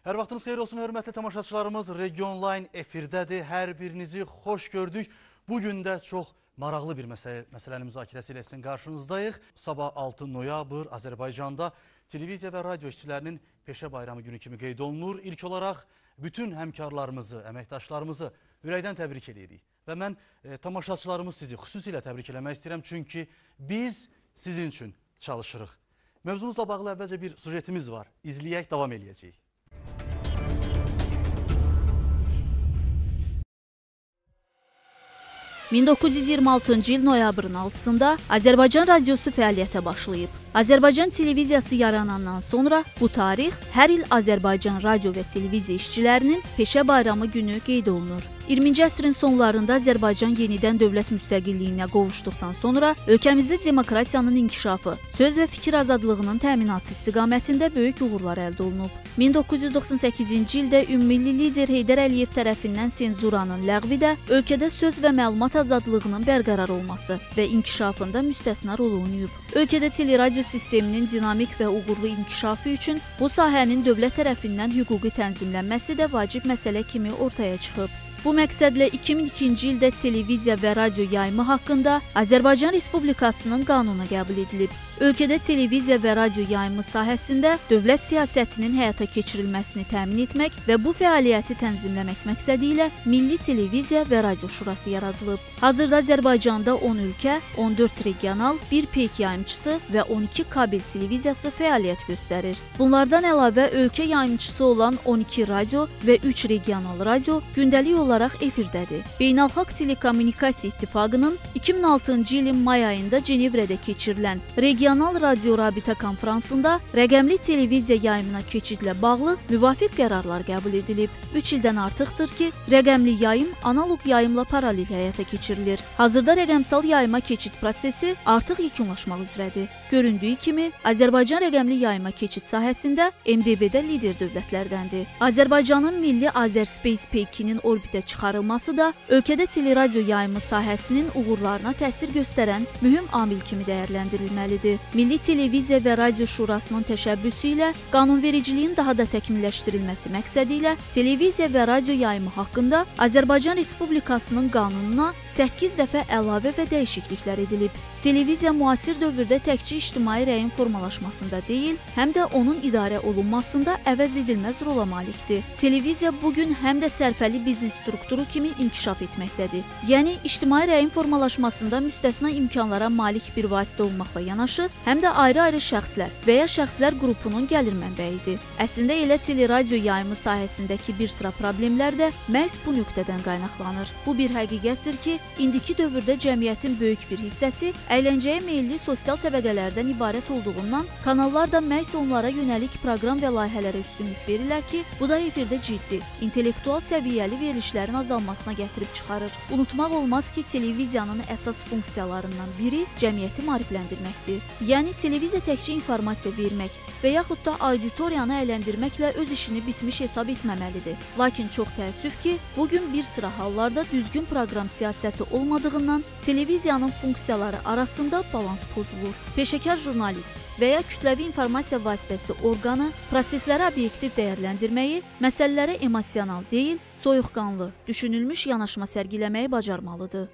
Hər vaxtınız xeyir olsun, hörmətli tamaşaçılarımız. Region Line efirdədir. Hər birinizi xoş gördük. Bugün də çox maraqlı bir məsələnin müzakirəsi ilə sizin qarşınızdayıq. Sabah 6 noyabr Azərbaycanda televiziya və radio işçilərinin peşə bayramı günü kimi qeyd olunur. İlk olaraq bütün həmkarlarımızı, əməkdaşlarımızı ürəkdən təbrik edirik. Və mən tamaşaçılarımız sizi xüsusilə təbrik eləmək istəyirəm. Çünki biz sizin üçün çalışırıq. Mövzumuzla bağlı əvvəlcə bir sujetimiz var. İzləyək, davam eləyəcəyik. 1926-cı il noyabrın 6-sında Azərbaycan radiosu fəaliyyətə başlayıb. Azərbaycan televiziyası yaranandan sonra bu tarix hər il Azərbaycan radio və televiziya işçilərinin peşə bayramı günü qeyd olunur. 20-ci əsrin sonlarında Azərbaycan yenidən dövlət müstəqilliyinə qovuşduqdan sonra ölkəmizdə demokratiyanın inkişafı, söz və fikir azadlığının təminatı istiqamətində böyük uğurlar əldə olunub. 1998-ci ildə ümummilli lider Heydər Əliyev tərəfindən senzuranın ləğvi də ölkədə söz və məlumat azadlığının bərqərar olması və inkişafında müstəsna rol oynayıb. Ölkədə teleradio sisteminin dinamik və uğurlu inkişafı üçün bu sahənin dövlət tərəfindən hüquqi tənzimlənməsi də vacib məsələ kimi ortaya çıxıb. Bu məqsədlə 2002-ci ildə televiziya və radio yayımı haqqında Azərbaycan Respublikasının qanunu qəbul edilib. Ölkədə televiziya və radio yayımı sahəsində dövlət siyasətinin həyata keçirilməsini təmin etmək və bu fəaliyyəti tənzimləmək məqsədi ilə Milli Televiziya və Radio Şurası yaradılıb. Hazırda Azərbaycanda 10 ölkə, 14 regional, 1 peyk yayımçısı və 12 kabel televiziyası fəaliyyət göstərir. Bunlardan əlavə ölkə yayımçısı olan 12 radio və 3 regional radio gündəlik olaraq efirdədir. Beynəlxalq Telekommunikasiya İttifaqının 2006-cı ilin may ayında Cenevrədə keçirilən Regional Radio Rabitə konfransında rəqəmli televiziya yayımına keçidlə bağlı müvafiq qərarlar qəbul edilib. 3 ildən artıqdır ki, rəqəmli yayım analoq yayımla paralel həyata keçirilir. Hazırda rəqəmsal yayıma keçid prosesi artıq yekunlaşmaq üzrədir. Göründüyü kimi, Azərbaycan rəqəmli yayıma keçid sahəsində MDB-də lider dövlətlərdəndir. Azərbaycanın Milli Azərspace peykinin orbitə çıxarılması da ölkədə teleradio yayımı sahəsinin uğurlarına təsir göstərən mühüm amil kimi dəyərləndirilməlidir. Milli Televiziya və Radio Şurasının təşəbbüsü ilə qanunvericiliyin daha da təkmilləşdirilməsi məqsədi ilə televiziya və radio yayımı haqqında Azərbaycan Respublikasının qanununa 8 dəfə əlavə və dəyişikliklər edilib. Televiziya müasir dövrdə təkcə ictimai rəyin formalaşmasında deyil, həm də onun idarə olunmasında əvəz edilməz rola malikdir. Televiziya bugün həm də sərfəli biznes strukturu kimi inkişaf etməkdədir. Yəni, ictimai rəyin formalaşmasında müstəsna imkanlara malik bir vasitə olmaqla yanaşı, həm də ayrı-ayrı şəxslər və ya şəxslər qrupunun gəlir mənbəyidir. Əslində elə teleradio yayımı sahəsindəki bir sıra problemlər də məhz bu nöqtədən qaynaqlanır. Bu bir həqiqətdir ki, indiki dövrdə cəmiyyətin böyük bir hissəsi əyləncəyə meyilli sosial təbəqələrdən ibarət olduğundan kanallar da məhz onlara yönəlik proqram və layihələrə üstünlük verirlər ki, bu da efirdə ciddi, intellektual səviyyəli verilişlərin azalmasına gətirib çıxarır. Unutmaq olmaz ki, televiziyanın əsas funksiyalarından biri cəmiyyəti maarifləndirməkdir. Yəni, televiziya təkcə informasiya vermək və yaxud da auditoriyanı əyləndirməklə öz işini bitmiş hesab etməməlidir. Lakin çox təəssüf ki, bugün bir sıra hallarda düzgün proqram siyasəti olmadığından televiziyanın funksiyaları arasında balans pozulur. Peşəkar jurnalist və ya kütləvi informasiya vasitəsi orqanı prosesləri obyektiv dəyərləndirməyi, məsələlərə emosional deyil, soyuqqanlı, düşünülmüş yanaşma sərgiləməyi bacarmalıdır.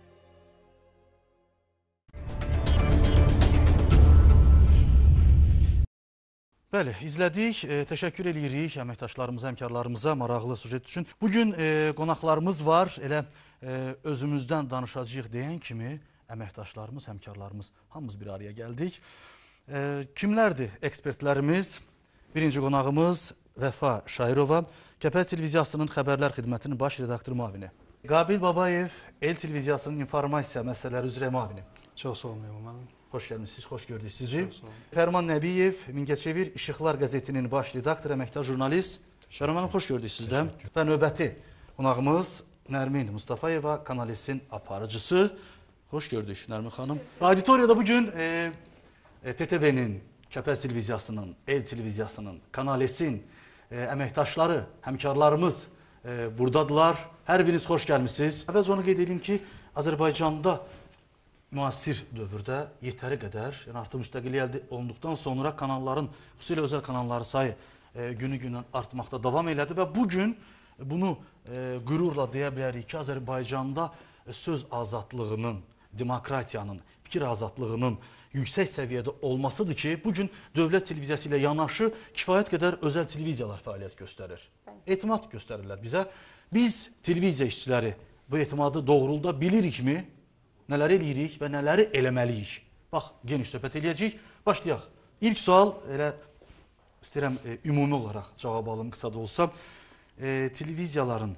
Bəli, izlədik. Təşəkkür edirik əməkdaşlarımıza, həmkarlarımıza maraqlı sujet üçün. Bugün qonaqlarımız var. Elə özümüzdən danışacağıq deyən kimi əməkdaşlarımız, həmkarlarımız hamımız bir araya gəldik. Kimlərdir ekspertlərimiz? Birinci qonağımız Vəfa Şairova, Kəpəz Televiziyasının Xəbərlər Xidmətinin baş redaktor müavini. Qabil Babayev, El Televiziyasının informasiya məsələləri üzrə müavini. Çox sağ olun. Xoş gəlmişsiniz, xoş gördük sizi. Fərman Nəbiyev, Mingəçevir İşıqlar qəzetinin baş redaktor, əməkdar jurnalist. Fərman, xoş gördük sizdən. Və növbəti qonağımız Nərmin Mustafayeva, Kanalisin aparıcısı. Xoş gördük Nərmin xanım. Auditoriyada bugün TTV-nin, Kəpəz Televiziyasının, El Televiziyasının, Kanalisin əməkdaşları, həmkarlarımız buradadılar. Hər biriniz xoş gəlmişsiniz. Əvvəlcə onu qeyd edeyim ki, Azərbaycanda müasir dövrdə yetəri qədər, yəni artıq müstəqillik əldə olunduqdan sonra kanalların, xüsusilə özəl kanalları sayı günü-gündən artmaqda davam elədi və bugün bunu qürurla deyə bilərik ki, Azərbaycanda söz azadlığının, demokratiyanın, fikir azadlığının yüksək səviyyədə olmasıdır ki, bugün dövlət televiziyası ilə yanaşı kifayət qədər özəl televiziyalar fəaliyyət göstərir. Etimad göstərirlər bizə. Biz televiziya işçiləri bu etimadı doğrulda bilirikmi? Nələr eləyirik və nələri eləməliyik? Bax, geniş söhbət eləyəcəyik. Başlayaq. İlk sual, elə istəyirəm ümumi olaraq cavab alım, qısa da olsa. Televiziyaların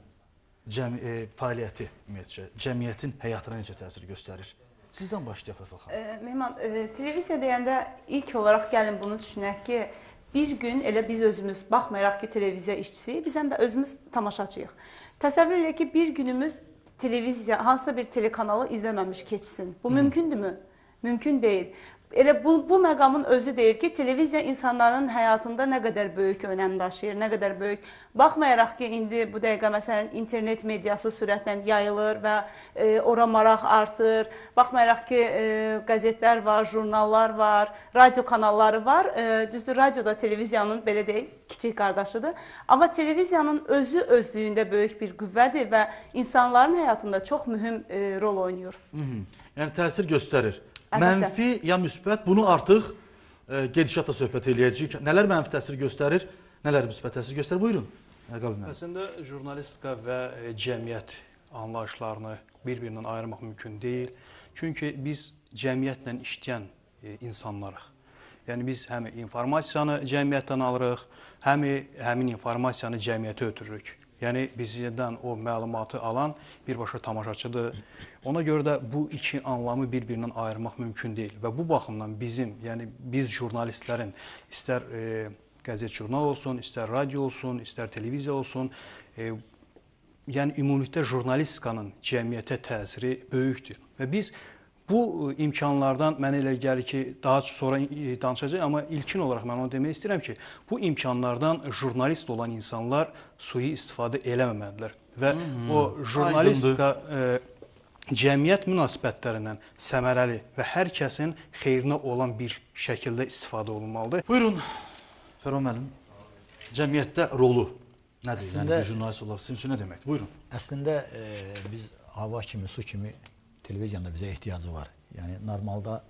fəaliyyəti, ümumiyyətcə, cəmiyyətin həyatına necə təsir göstərir? Sizdən başlayaq Vəfa xanım. Mehman, televiziya deyəndə ilk olaraq gəlin bunu düşünək ki, bir gün elə biz özümüz, baxmayaraq ki, televiziya işçisiyik, biz həm də özümüz tamaşaçıyıq. Təsəvvür elə ki, bir günümüz televiziya, hansısa bir telekanalı izləməmiş keçsin. Bu mümkündürmü? Mümkün deyil. Elə bu məqamın özü deyir ki, televiziya insanların həyatında nə qədər böyük önəm daşıyır, nə qədər böyük. Baxmayaraq ki, indi bu dəqiqə məsələn internet mediası sürətlə yayılır və ora maraq artır. Baxmayaraq ki, qəzetlər var, jurnallar var, radio kanalları var. Düzdür, radio da televiziyanın belə deyək, kiçik qardaşıdır. Amma televiziyanın özü özlüyündə böyük bir qüvvədir və insanların həyatında çox mühüm rol oynayır. Yəni təsir göstərir. Əlbəttə. Mənfi ya müsbət, bunu artıq gedişatla söhbət eləyəcəyik. Nələr mənfi təsir göstərir, nələr müsbət təsir göstərir? Buyurun. Əslində, jurnalistika və cəmiyyət anlayışlarını bir-birindən ayırmaq mümkün deyil. Çünki biz cəmiyyətlə işləyən insanlarıq. Yəni, biz həm informasiyanı cəmiyyətdən alırıq, həm həmin informasiyanı cəmiyyətə ötürürük. Yəni, bizdən o məlumatı alan birbaşa tamaşaçıdır. Ona görə də bu iki anlamı bir-birindən ayırmaq mümkün deyil. Və bu baxımdan bizim, yəni biz jurnalistlərin istər qəzet jurnal olsun, istər radio olsun, istər televiziya olsun, yəni ümumilikdə jurnalistikanın cəmiyyətə təsiri böyükdür. Və biz bu imkanlardan mənə elə gəlir ki, daha sonra danışacaq, amma ilkin olaraq mən onu demək istəyirəm ki, bu imkanlardan jurnalist olan insanlar sui istifadə eləməməlidirlər. Və o jurnalistika cəmiyyət münasibətlərindən səmərəli və hər kəsin xeyrinə olan bir şəkildə istifadə olunmalıdır. Buyurun, Fərman müəllim, cəmiyyətdə rolu nədir? Yəni, bir jurnalist olaraq sizin üçün nə deməkdir? Buyurun. Əslində, biz hava kimi, su kimi televiziyanın da bizə ehtiyacı var. Yəni, normalda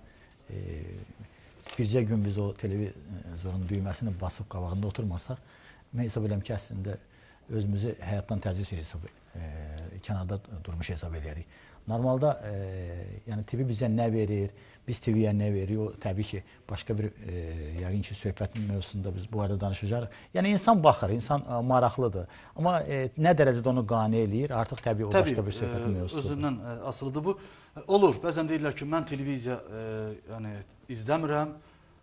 bircə gün biz o televizorun düyməsini basıb qabağında oturmasaq, mən hesab edirəm ki, əslində özümüzü həyatdan təzyiq hesab kənarda durmuş hesab edirik. Normalda yəni TV bizə nə verir, biz TV-yə nə veririk, o təbii ki, başqa bir yəqin ki, söhbətin mövzusunda biz bu arada danışacağıq. Yəni insan baxır, insan maraqlıdır. Amma nə dərəcədə onu qane eləyir, artıq təbii o başqa bir söhbətin mövzusudur. Özündən asılıdır bu. Olur, bəzən deyirlər ki, mən televiziya izləmirəm.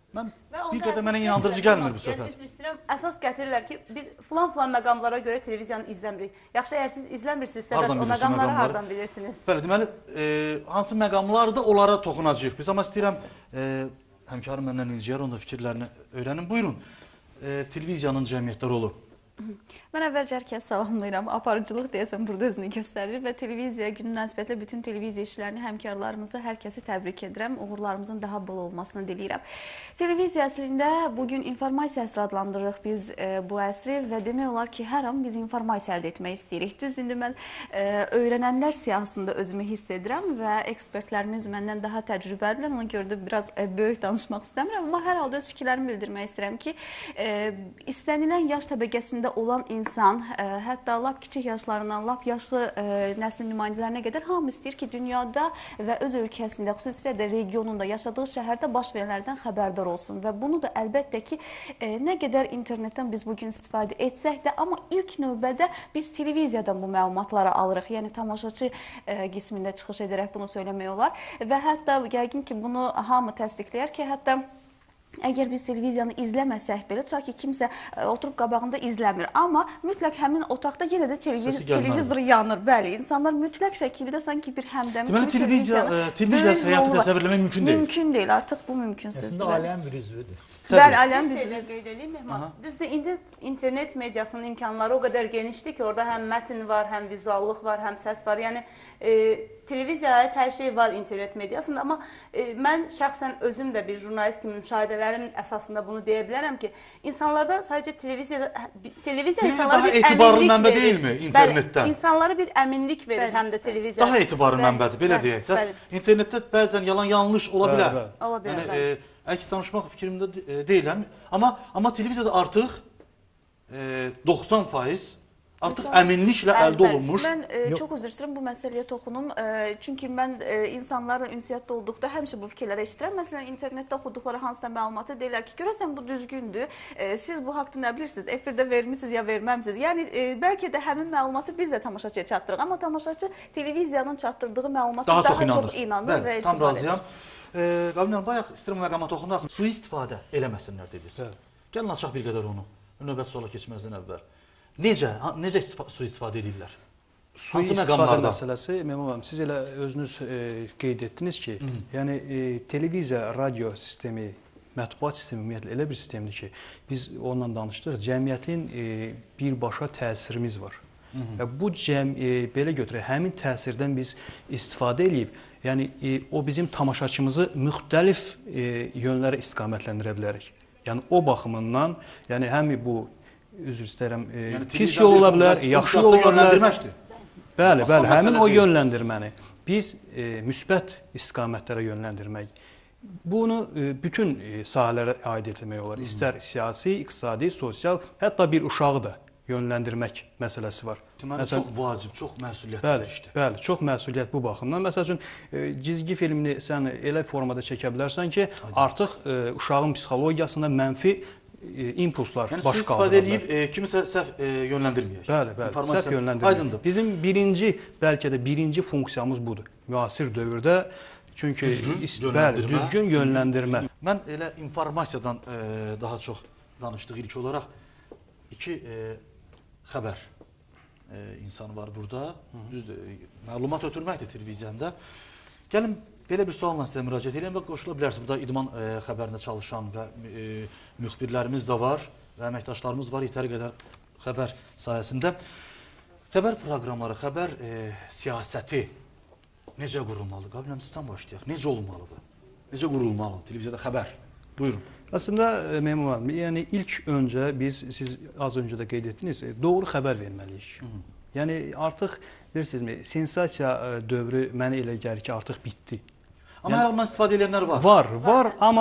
Bir qədər mənə inandırıcı gəlmir bu söhbət. Əsas gətirirlər ki, biz filan məqamlara görə televiziyanı izləmirik. Yaxşı, əgər siz izləmirsinizsə, bəs o məqamları hardan bilirsiniz? Bəli, deməli, hansı məqamlarda onlara toxunacağıq biz. Amma istəyirəm, həmkarım məndən incəyər, onun da fikirlərini öyrənin. Buyurun, televiziyanın cəmiyyətdə rolu. Mən əvvəlcə hər kəs salamlayıram. Aparıcılıq deyəsən burada özünü göstərir və televiziya günü münasibətilə bütün televiziya işlərini, həmkarlarımızı, hər kəsi təbrik edirəm. Uğurlarımızın daha bol olmasını diləyirəm. Televiziya əslində bugün informasiya əsri adlandırırıq biz bu əsri və demək olar ki, hər an biz informasiya əldə etmək istəyirik. Düzdür, indi mən öyrənənlər siyahısında özümü hiss edirəm və ekspertlərimiz məndən daha təcrübəlidirlər. Ona görə də biraz böyük danışmaq istəmirəm, amma hər halda öz fikirlərimi bildirmək istəyirəm ki, istənilən yaş təbəqəsində olan insan, hətta lap kiçik yaşlarından, lap yaşlı nəslin nümayəndələrinə qədər hamı istəyir ki, dünyada və öz ölkəsində, xüsusilə də regionunda, yaşadığı şəhərdə baş verənlərdən xəbərdar olsun və bunu da əlbəttə ki, nə qədər internetdən biz bugün istifadə etsək də, amma ilk növbədə biz televiziyadan bu məlumatları alırıq, yəni tamaşaçı qismində çıxış edərək bunu söyləmək olar və hətta yəqin ki, bunu hamı təsdiqləyər ki, hətta əgər biz televiziyanı izləməsək belə, tutaq ki, kimsə oturub qabağında izləmir, amma mütləq həmin otaqda yenə də televizor yanır. Bəli, insanlar mütləq şəkildə sanki bir həmdəmi kimi televiziya həyatı təsəvvür etmək mümkün deyil. Mümkün deyil, artıq bu mümkünsüzdür. Əslində, ailənin bir üzvüdür. Bəli, Aləm Bir biz şeylə qeyd edeyim Mehman. Düzdür, indi internet mediasının imkanları o qədər genişdir ki, orada həm mətn var, həm vizuallıq var, həm səs var. Yəni televiziyaya aid hər şey var internet mediasında, amma mən şəxsən özüm də bir jurnalist kimi müşahidələrim əsasında bunu deyə bilərəm ki, insanlarda sadəcə televiziya insanlara daha bir etibarlı əminlik mənbə verir. deyilmi internetdən? Bəli, insanlara bir əminlik verir həm də televiziya. Daha etibarlı mənbədir, belə deyək də. İnternetdə bəzən yalan yanlış ola bilər. Ola bilər, Yəni, əks danışmaq fikrimdə deyiləm. Amma televiziyada artıq 90% artıq əminliklə əldə olunmuş. Mən çox üzr istəyirəm bu məsələyə toxunum. Çünki mən insanlarla ünsiyyətdə olduqda həmişə bu fikirləri eşidirəm. Məsələn, internetdə oxuduqları hansısa məlumatı deyirlər ki, görəsən bu düzgündür. Siz bu haqqda nə bilirsiniz? Efirdə vermisiniz ya verməmisiniz? Yəni bəlkə də həmin məlumatı biz də tamaşaçıya çatdırırıq, amma tamaşaçı televiziyanın çatdırdığı məlumata daha çox inanır və tam etibar edir. razıyam. Qabil bayaq istəyirəm məqama toxunaq. Sui-istifadə eləməsinlər dediniz. Gəlin açaq bir qədər onu. Növbət suala keçməzdən əvvəl. Necə sui-istifadə edirlər? Sui-istifadə məsələsi, Mehman, siz elə özünüz qeyd etdiniz ki, yəni televiziya, radio sistemi, mətbuat sistemi ümumiyyətlə elə bir sistemdir ki, biz onunla danışdıq, cəmiyyətin birbaşa təsirimiz var. Və bu belə götürək, həmin təsirdən biz istifadə edib, yəni o bizim tamaşaçımızı müxtəlif yönlərə istiqamətləndirə bilərik. Yəni o baxımından, yəni həm bu üzr istəyirəm, pis yol ola bilər, yaxşı yol ola bilər. Bəli, həmin o yönləndirməni biz müsbət istiqamətlərə yönləndirmək. Bunu bütün sahələrə aid etmək olar. İstər siyasi, iqtisadi, sosial, hətta bir uşağı da yönləndirmək məsələsi var. Deməli, çox vacib, çox məsuliyyətli işdir. Bəli, çox məsuliyyət bu baxımdan. Məsəl üçün, cizgi filmini sən elə formada çəkə bilərsən ki, artıq uşağın psixologiyasında mənfi impulslar baş qaldırırlar. Yəni, istifadə edib kimisə səhv yönləndirməyək. Bəli, səhv yönləndirməyək. Bizim bəlkə də birinci funksiyamız budur. Müasir dövrdə, çünki düzgün yönləndirmə. Mən elə informasiyadan daha çox danışdıq ilk olaraq. İki xəbər insanı var burada. Düzdür, məlumat ötürməkdir televiziyanda. Gəlin, belə bir sualla sizə müraciət edirəm və qoşula bilərsiniz. Burada İdman xəbərində çalışan və müxbirlərimiz də var və əməkdaşlarımız var yetəri qədər xəbər sayəsində. Xəbər proqramları, xəbər siyasəti necə qurulmalıdır? Qabiləm, sizdən başlayaq. Necə olmalıdır? Necə qurulmalıdır televiziyada xəbər? Buyurun. Əslində, Mehman, yəni ilk öncə siz az öncə də qeyd etdiniz, doğru xəbər verməliyik. Yəni artıq bilirsinizmi, sensasiya dövrü mənə elə gəlir ki, artıq bitdi. Amma hər ondan istifadə edənlər var. Var, amma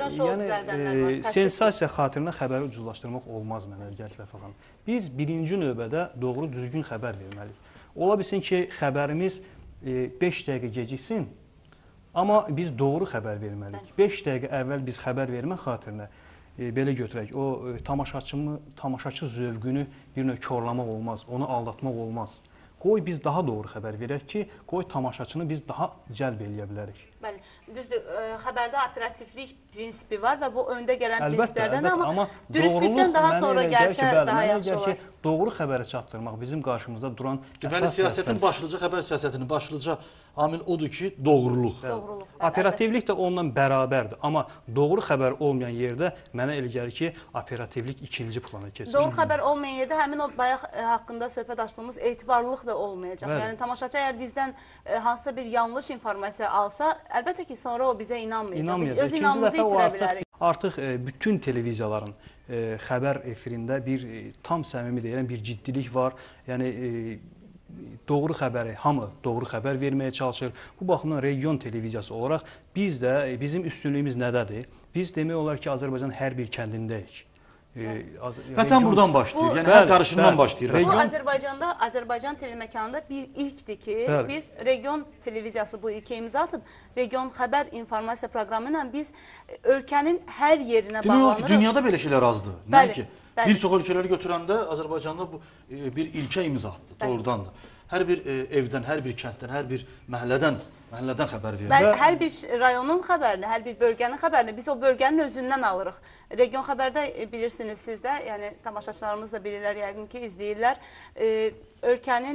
sensasiya xatirinə xəbəri ucuzlaşdırmaq olmaz mənə gəlir Vəfa. Biz birinci növbədə doğru düzgün xəbər verməliyik. Ola bilsin ki, xəbərimiz 5 dəqiqə geciksin, amma biz doğru xəbər verməliyik. 5 dəqiqə əvvəl biz xəbər vermək xatirinə belə götürək, o tamaşaçı zövqünü bir növ korlamaq olmaz, onu aldatmaq olmaz. Qoy biz daha doğru xəbər verək ki, qoy tamaşaçını biz daha cəlb eləyə bilərik. Bəli, düzdür, xəbərdə operativlik prinsipi var və bu öndə gələn prinsiplərdən, amma dürüstlükdən daha sonra gəlsə daha yaxşı olar. Doğru xəbəri çatdırmaq bizim qarşımızda duran deməli, siyasətin başlıca, xəbər siyasətinin başlıca amil odur ki, doğruluq. Operativlik də onunla bərabərdir, amma doğru xəbər olmayan yerdə mənə elə gəlir ki, operativlik ikinci plana keçir. Doğru xəbər olmayan yerdə həmin o bayaq haqqında söhbət açdığımız etibarlılıq da olmayacaq. Yəni tamaşaçı əgər bizdən hansısa bir yanlış informasiya alsa, əlbəttə ki, sonra o bizə inanmayacaq. Biz öz inamımızı itirə bilərik. Artıq bütün televiziyaların xəbər efirində bir tam səmimi deyilən bir ciddilik var. Yəni doğru xəbəri, hamı doğru xəbər verməyə çalışır. Bu baxımdan region televiziyası olaraq bizim üstünlüyümüz nədədir? Biz demək olar ki, Azərbaycanın hər bir kəndindəyik. Vətən buradan başlayır, yəni hər qarışından başlayır. Bu Azərbaycan teleməkanında bir ilkdir ki, biz region televiziyası bu ilkə imza atıb, region xəbər informasiya proqramı ilə biz ölkənin hər yerinə bağlanırıq. Dünyada belə şeylər azdır. Nədir ki, bir çox ölkələri götürəndə Azərbaycanda bu bir ilkə imza atdı, doğrudandır. Hər bir evdən, hər bir kənddən, hər bir məhəllədən xəbər verir. Hər bir rayonun xəbərini, hər bir bölgənin xəbərini biz o bölgənin özündən alırıq. Region xəbərdə bilirsiniz siz də, yəni tamaşaçılarımız da bilirlər, yəqin ki, izləyirlər. Ölkənin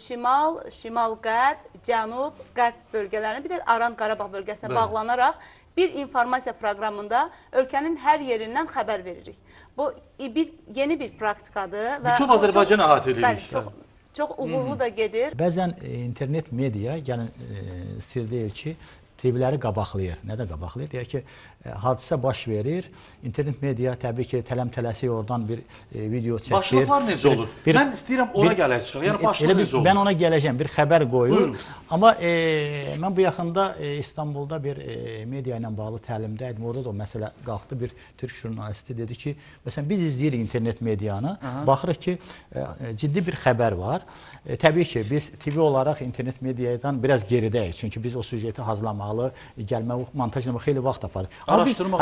şimal-qərb, cənub-qərb bölgələrini, bir də Aran Qarabağ bölgəsinə bağlanaraq bir informasiya proqramında ölkənin hər yerindən xəbər veririk. Bu yeni bir praktikadır. Bütün Azərbaycanı əhatə edirik. Bəli, çox uğurlu da gedir. Bəzən internet media, yəni sir deyil ki, TV-ləri qabaqlayır. Nə də qabaqlayır? Deyək ki, hadisə baş verir. İnternet media təbii ki, tələm-tələsik oradan bir video çəkir. Başlıqlar necə olur? Mən istəyirəm ora gələk çıxaq. Yəni başlıq necə olur? Mən ona gələcəm, bir xəbər qoyur. Amma mən bu yaxında İstanbulda bir media ilə bağlı təlimdə idim. Orada da o məsələ qalxdı. Bir türk jurnalisti dedi ki, məsələn biz izləyirik internet medianı, baxırıq ki, ciddi bir xəbər var. Təbii ki, biz TV olaraq internet mediadan biraz geridəyik. Çünki biz o süjeti hazırlamalı, gəlmək, montajlamalı xeyli vaxt aparır. Araşdırmaq,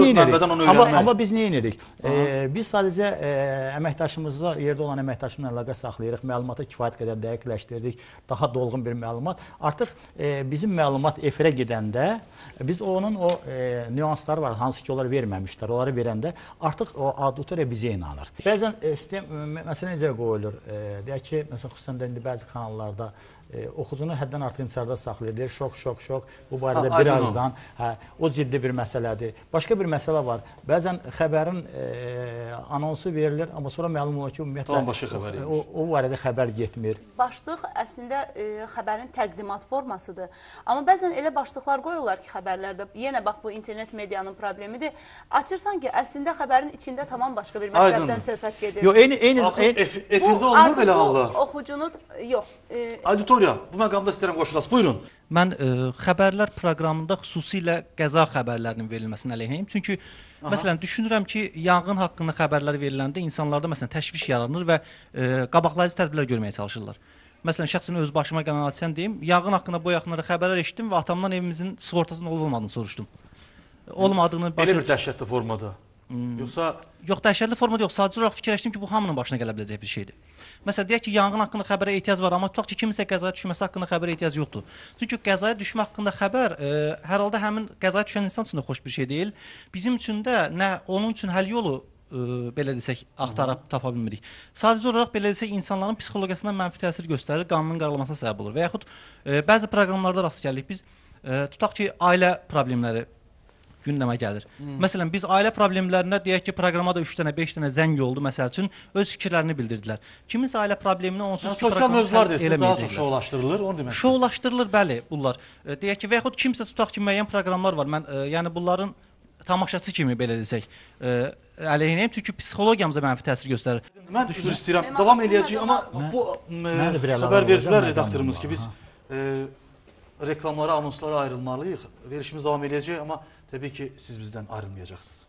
amma biz nə edirik? Biz sadəcə əməkdaşımızla, yerdə olan əməkdaşımızla əlaqə saxlayırıq, məlumatı kifayət qədər dəqiqləşdiririk, daha dolğun bir məlumat. Artıq bizim məlumat efirə gedəndə, biz onun o nüansları var, hansı ki, onlar verməmişlər, onları verəndə artıq o auditoriya bizə inanır. Bəzən sistem, məsələn, necə qoyulur? Deyək ki, məsələn, xüsusən də indi bəzi kanallarda oxucunu həddən artıq intisarda saxlayır, deyir, şok, bu barədə birazdan, o ciddi bir məsələdir. Başqa bir məsələ var, bəzən xəbərin anonsu verilir, amma sonra məlum olur ki, ümumiyyətlə o barədə xəbər getmir. Başlıq əslində xəbərin təqdimat formasıdır. Amma bəzən elə başlıqlar qoyurlar ki, xəbərlərdə, yenə bax, bu internet medianın problemidir. Açırsan ki, əslində xəbərin içində tamam başqa bir mətləbdən söhbət gedir. Efirdə olmur belə halda. Bu, oxucunu, yox. Auditoriya, bu məqamda istəyirəm qoşulasın. Buyurun. Mən xəbərlər proqramında xüsusilə qəza xəbərlərinin verilməsini əleyhinəyim. Çünki məsələn düşünürəm ki, yanğın haqqında xəbərlər veriləndə insanlarda məsələn təşviş yaranır və qabaqlayıcı tədbirlər görməyə çalışırlar. Məsələn şəxsən öz başıma gələn hadisəni deyim. Yanğın haqqında bu yaxınlarda xəbərlər eşitdim və atamdan evimizin sığortasının olub-olmadığını soruşdum. Olmadığını Elə bir dəhşətli formada. Yoxsa dəhşətli formada yox, sadəcə olaraq fikirləşdim ki, bu hamının başına gələ biləcək bir şeydir. Məsələn, deyək ki, yanğın haqqında xəbərə ehtiyac var, amma tutaq ki, kiminsə qəzaya düşməsi haqqında xəbərə ehtiyac yoxdur. Çünki qəzaya düşmə haqqında xəbər hər halda həmin qəzaya düşən insan üçün də xoş bir şey deyil. Bizim üçün də onun üçün həll yolu belə desək axtarıb tapa bilmirik. Sadəcə olaraq belə desək insanların psixologiyasına mənfi təsir göstərir, qanının qaralamasına səbəb olur. Və yaxud bəzi proqramlarda rast gəlirik biz, tutaq ki, ailə problemləri gündəmə gəlir. Məsələn, biz ailə problemlərinə deyək ki, proqrama da 3 dənə, 5 dənə zəng oldu, məsəl üçün öz fikirlərini bildirdilər. Kiminsə ailə problemini onsuz ki, sosial mövzular deyirsiniz, daha çox şoulaşdırılır, onu demək. Şoulaşdırılır, bəli, bunlar. Deyək ki, və yaxud kimsə tutaq ki, müəyyən proqramlar var. Mən yəni bunların tamaşaçı kimi belə desək, əleyhinəyim, çünki psixologiyamıza mənfi təsir göstərir. Mən üzr istəyirəm, davam eləyəcəyik, amma bu xəbər verdilər redaktorumuz ki, biz reklamlara, anonslara ayrılmalıyıq. Verişimiz davam eləyəcək, amma təbii ki, siz bizdən ayrılmayacaqsınız.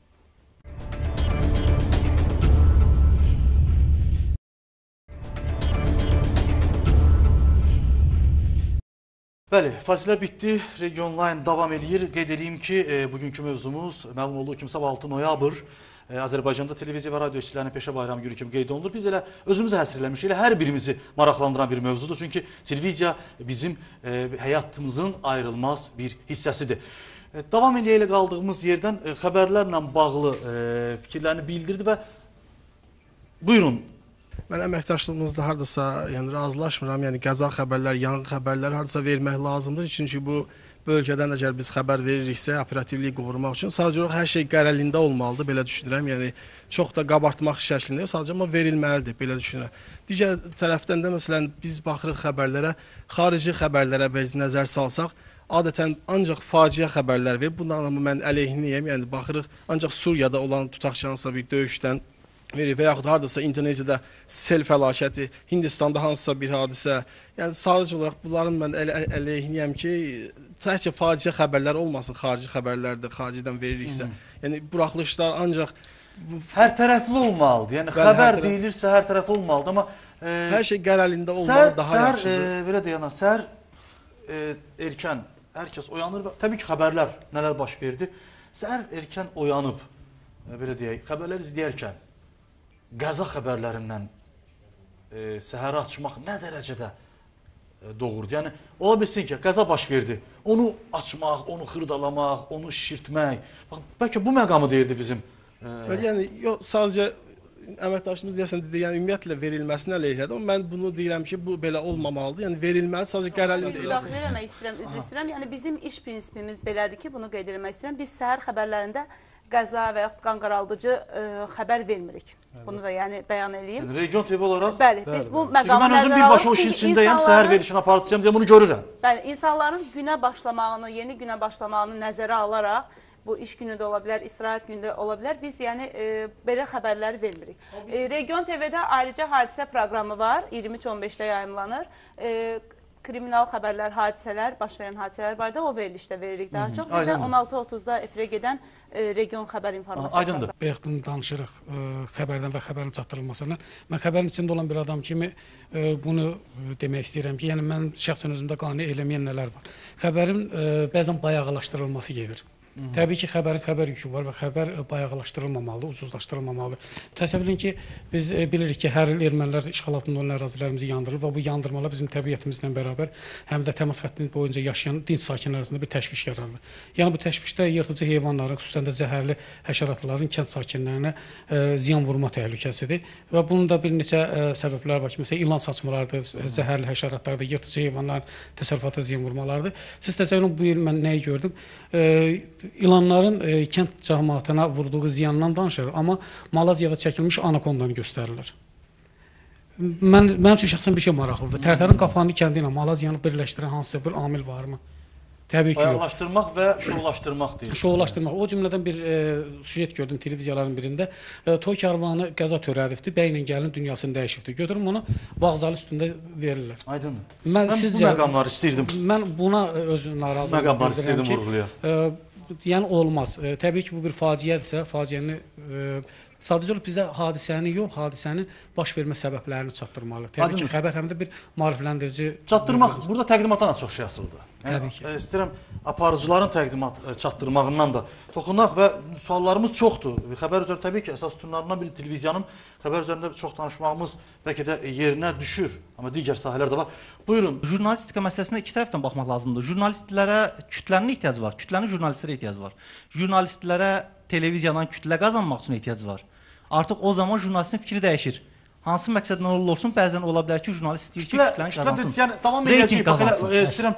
Bəli, fasilə bitdi. Region Line davam edir. Qeyd edeyim ki, bugünkü mövzumuz məlum olduğu kimi sabah 6 noyabr Azərbaycanda televiziya və radio işçilərinin peşə bayramı günü kimi qeyd olunur. Biz elə özümüzə həsr eləmişik, elə hər birimizi maraqlandıran bir mövzudur. Çünki televiziya bizim həyatımızın ayrılmaz bir hissəsidir. Davam eləyələ qaldığımız yerdən xəbərlərlə bağlı fikirlərini bildirdi və buyurun. Mən əməkdaşlığımızda hardasa razılaşmıram. Yəni qəza xəbərlər, yanğın xəbərlər hardasa vermək lazımdır. Çünki bu bölgədən əgər biz xəbər veririksə, operativliyi qorumaq üçün sadəcə olaraq hər şey qərəlində olmalıdır, belə düşünürəm. Yəni çox da qabartmaq şəklində yox, sadəcə amma verilməlidir, belə düşünürəm. Digər tərəfdən də məsələn biz baxırıq xəbərlərə, xarici xəbərlərə biz nəzər salsaq, adətən ancaq faciə xəbərlər verir. Bundan amma mən əleyhinəyəm. Yəni baxırıq ancaq Suriyada olan tutaq ki, hansısa bir döyüşdən verir və yaxud hardasa İndoneziyada sel fəlakəti, Hindistanda hansısa bir hadisə. Yəni sadəcə olaraq bunların mən əleyhinəyəm ki, təkcə faciə xəbərlər olmasın, xarici xəbərlərdə xaricdən veririksə. Yəni buraxılışlar ancaq hər tərəfli olmalıdır. Yəni xəbər deyilirsə hər tərəfli olmalıdır, amma hər şey qərəlində olmalı daha yaxşıdır. Belə deyək, səhər erkən hər kəs oyanır və təbii ki, xəbərlər nələr baş verdi. Səhər erkən oyanıb, belə deyək, xəbərlər izləyərkən qəza xəbərlərindən səhəri açmaq nə dərəcədə doğrudur? Yəni, ola bilsin ki, qəza baş verdi. Onu açmaq, onu xırdalamaq, onu şişirtmək. Bəlkə bu məqamı deyirdi bizim. Yəni, sadəcə əməkdaşımız deyəsən dedi, yəni ümumiyyətlə verilməsinə əleyhədir. Amma mən bunu deyirəm ki, bu belə olmamalıdır. Yəni verilməli, sadəcə qərarlı daxil eləmək istəyirəm, üzr istəyirəm. Yəni bizim iş prinsipimiz belədir ki, bunu qeyd etmək istəyirəm. Biz səhər xəbərlərində qəza və yaxud qan qaraldıcı xəbər vermirik. Bunu da yəni bəyan edeyim. Yəni Region TV olaraq bəli, biz bu məqamı mən özüm birbaşa o işin içindəyəm, səhər verilişini aparıcıyam deyə bunu görürəm. Bəli, insanların günə başlamağını, yeni günə başlamağını nəzərə alaraq, bu iş günü də ola bilər, istirahət günü də ola bilər, biz yəni belə xəbərləri vermirik. Region TV-də ayrıca hadisə proqramı var, 23:15-də yayımlanır. Kriminal xəbərlər, hadisələr, baş verən hadisələr barədə o verilişdə veririk daha çox. Bir də 16:30-da efirə gedən region xəbər informasiya. Aydındır. Bayaqdan danışırıq xəbərdən və xəbərin çatdırılmasından. Mən xəbərin içində olan bir adam kimi bunu demək istəyirəm ki, yəni mən şəxsən özümdə qane eləməyən nələr var. Xəbərin bəzən bayağılaşdırılması gedir. Təbii ki, xəbərin xəbər yükü var və xəbər bayağılaşdırılmamalıdır, ucuzlaşdırılmamalıdır. Təsəvvür edin ki, biz bilirik ki, hər il ermənilər işğal altında olan ərazilərimizi yandırır və bu yandırmalar bizim təbiətimizlə bərabər həm də təmas xəttinin boyunca yaşayan dinc sakinlər arasında bir təşviş yaradır. Yəni bu təşvişdə yırtıcı heyvanların, xüsusən də zəhərli həşəratların kənd sakinlərinə ziyan vurma təhlükəsidir və bunun da bir neçə səbəbləri var ki, məsələn, ilan saçmalardır, zəhərli həşəratlardır, yırtıcı heyvanların təsərrüfata ziyan vurmalardır. Siz təsəvvür edin, bu il mən nəyi gördüm? İlanların kənd cəmaatına vurduğu ziyandan danışır, amma Malaziyada çəkilmiş anakondanı göstərirlər. Mənim üçün şəxsən bir şey maraqlıdır. Tərtərin Qapanlı kəndi ilə Malaziyanı birləşdirən hansısa bir amil varmı? Təbii ki, yox. Bayaqlaşdırmaq və şovlaşdırmaq deyil. Şovlaşdırmaq. O cümlədən bir süjet gördüm televiziyaların birində. Toy karvanı qəza törədibdi, bəylə gəlin dünyasını dəyişibdi. Götürüm onu bağzalı üstündə verirlər. Aydındır. Mən bu məqamları istəyirdim. Mən buna öz narazılığımı məqamları istəyirdim vurğulayaq. Yəni olmaz. Təbii ki, bu bir faciədirsə, faciəni sadəcə olaraq bizə hadisəni yox, hadisənin baş vermə səbəblərini çatdırmalıdır. Təbii ki, xəbər həm də bir maarifləndirici çatdırmaq. Burada təqdimatdan da çox şey asılıdır. Təbii ki. İstəyirəm aparıcıların təqdimat çatdırmağından da toxunaq və suallarımız çoxdur. Xəbər üzərində təbii ki, əsas sütunlarından biri televiziyanın xəbər üzərində çox danışmağımız bəlkə də yerinə düşür, amma digər sahələr də var. Buyurun. Jurnalistika məsələsinə iki tərəfdən baxmaq lazımdır. Jurnalistlərə kütlənin ehtiyacı var, kütlənin jurnalistlərə ehtiyacı var. Jurnalistlərə televiziyadan kütlə qazanmaq üçün ehtiyac var. Artıq o zaman jurnalistin fikri dəyişir. Hansı məqsədlə olursa, bəzən ola bilər ki, jurnalist istəyir ki, kütləni qazansın. Yəni davam edəcək. İstəyirəm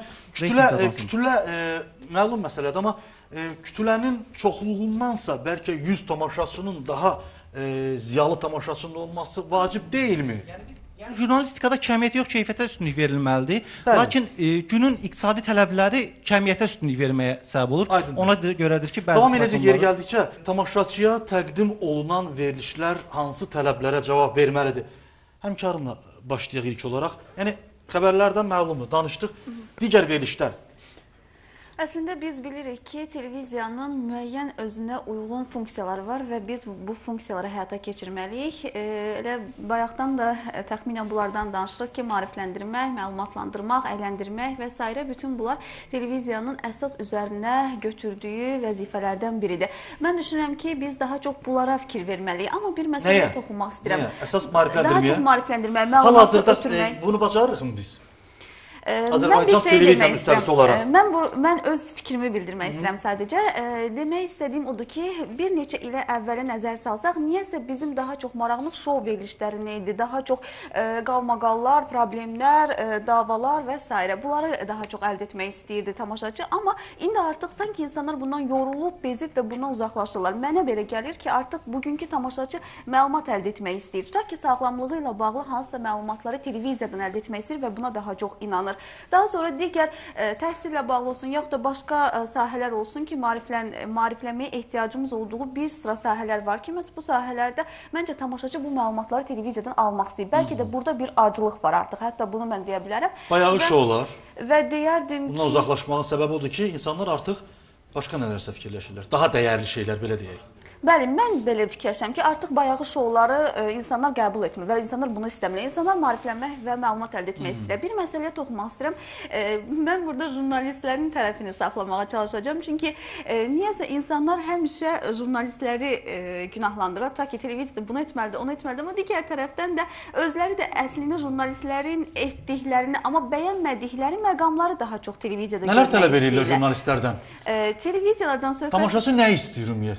kütlə məlum məsələdir, amma kütlənin çoxluğundansa bəlkə 100 tamaşaçının daha ziyalı tamaşaçının olması vacib deyilmi? Yəni jurnalistikada kəmiyyət yox, keyfiyyətə üstünlük verilməlidir. Bəli. Lakin günün iqtisadi tələbləri kəmiyyətə üstünlük verməyə səbəb olur. Aydındır. Ona görədir ki, bəzi davam edəcək yeri gəldikcə tamaşaçıya təqdim olunan verilişlər hansı tələblərə cavab verməlidir? Həmkarımla başlayaq ilk olaraq. Yəni xəbərlərdən məlumdur, danışdıq. Digər verilişlər. Əslində biz bilirik ki, televiziyanın müəyyən özünə uyğun funksiyaları var və biz bu funksiyaları həyata keçirməliyik. Elə bayaqdan da təxminən bunlardan danışırıq ki, maarifləndirmək, məlumatlandırmaq, əyləndirmək və s. bütün bunlar televiziyanın əsas üzərinə götürdüyü vəzifələrdən biridir. Mən düşünürəm ki, biz daha çox bunlara fikir verməliyik. Amma bir məsələyə toxunmaq istəyirəm. Əsas maarifləndirməyə? Daha çox maarifləndirmək, məlumat ötürmək. Bunu bacarırıq biz? Mən bir şey demək istəyirəm. Mən öz fikrimi bildirmək istəyirəm sadəcə. Demək istədiyim odur ki, bir neçə ilə əvvələ nəzər salsaq, niyəsə bizim daha çox marağımız şov verilişlərinə idi. Daha çox qalmaqallar, problemlər, davalar və s. Bunları daha çox əldə etmək istəyirdi tamaşaçı. Amma indi artıq sanki insanlar bundan yorulub, bezib və bundan uzaqlaşırlar. Mənə belə gəlir ki, artıq bugünkü tamaşaçı məlumat əldə etmək istəyir. Tutaq ki, sağlamlığı ilə bağlı hansısa məlumatları televiziyadan əldə etmək istəyir və buna daha çox inanır. Daha sonra digər təhsillə bağlı olsun, yaxud da başqa sahələr olsun ki, maariflənməyə ehtiyacımız olduğu bir sıra sahələr var ki, məhz bu sahələrdə məncə tamaşaçı bu məlumatları televiziyadan almaq istəyir. Bəlkə də burada bir acılıq var artıq, hətta bunu mən deyə bilərəm. Bayağı şovlar. Və deyərdim ki... Bundan uzaqlaşmağın səbəbi odur ki, insanlar artıq başqa nələrsə fikirləşirlər. Daha dəyərli şeylər, belə deyək. Bəli, mən belə fikirləşirəm ki, artıq bayağı şovları insanlar qəbul etmir və insanlar bunu istəmir. İnsanlar maariflənmək və məlumat əldə etmək istəyir. Bir məsələyə toxunmaq istəyirəm. Mən burada jurnalistlərin tərəfini saxlamağa çalışacağam. Çünki niyəsə insanlar həmişə jurnalistləri günahlandırır. Ta ki, televiziyada bunu etməlidir, onu etməlidir. Amma digər tərəfdən də özləri də əslində jurnalistlərin etdiklərini, amma bəyənmədikləri məqamları daha çox televiziyada görmək istəyirlər. Nələr tələb edirlər jurnalistlərdən? Televiziyalardan söhbət... Tamaşaçı nə istəyir ümumiyyətcə?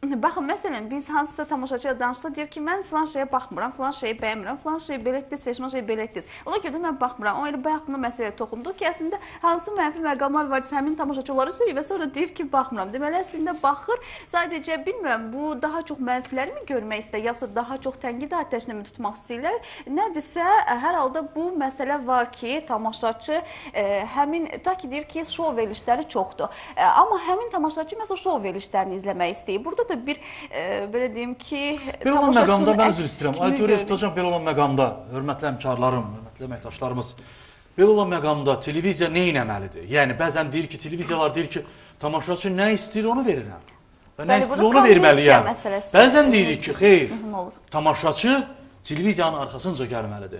Baxın, məsələn, biz hansısa tamaşaçıya danışsa deyir ki, mən filan şeyə baxmıram, filan şeyi bəyəmirəm, filan şey belə etdiniz, filan şey belə etdiniz. Ona görə də mən baxmıram. O elə bayaq buna məsələyə toxunduq ki, əslində hansı mənfi məqamlar varsa həmin tamaşaçı onları söyləyir və sonra da deyir ki, baxmıram. Deməli, əslində baxır, sadəcə bilmirəm, bu daha çox mənfiləri mi görmək istəyir, yoxsa daha çox tənqid atəşini mi tutmaq istəyirlər? Nədirsə, hər halda bu məsələ var ki, tamaşaçı həmin, ta ki deyir ki, şou verilişləri çoxdur. Amma həmin tamaşaçı məsələn şou verilişlərini izləmək istəyir. Burada da bir belə deyim ki, belə olan məqamda mən üzr istəyirəm. Auditoriya tutacaq belə olan məqamda, hörmətli həmkarlarım, hörmətli əməkdaşlarımız, belə olan məqamda televiziya nə etməlidir? Yəni bəzən deyir ki, televiziyalar deyir ki, tamaşaçı nə istəyir onu verirəm. Və nə istəyir onu verməliyəm. Bəzən deyirik ki, xeyr, tamaşaçı televiziyanın arxasınca gəlməlidir.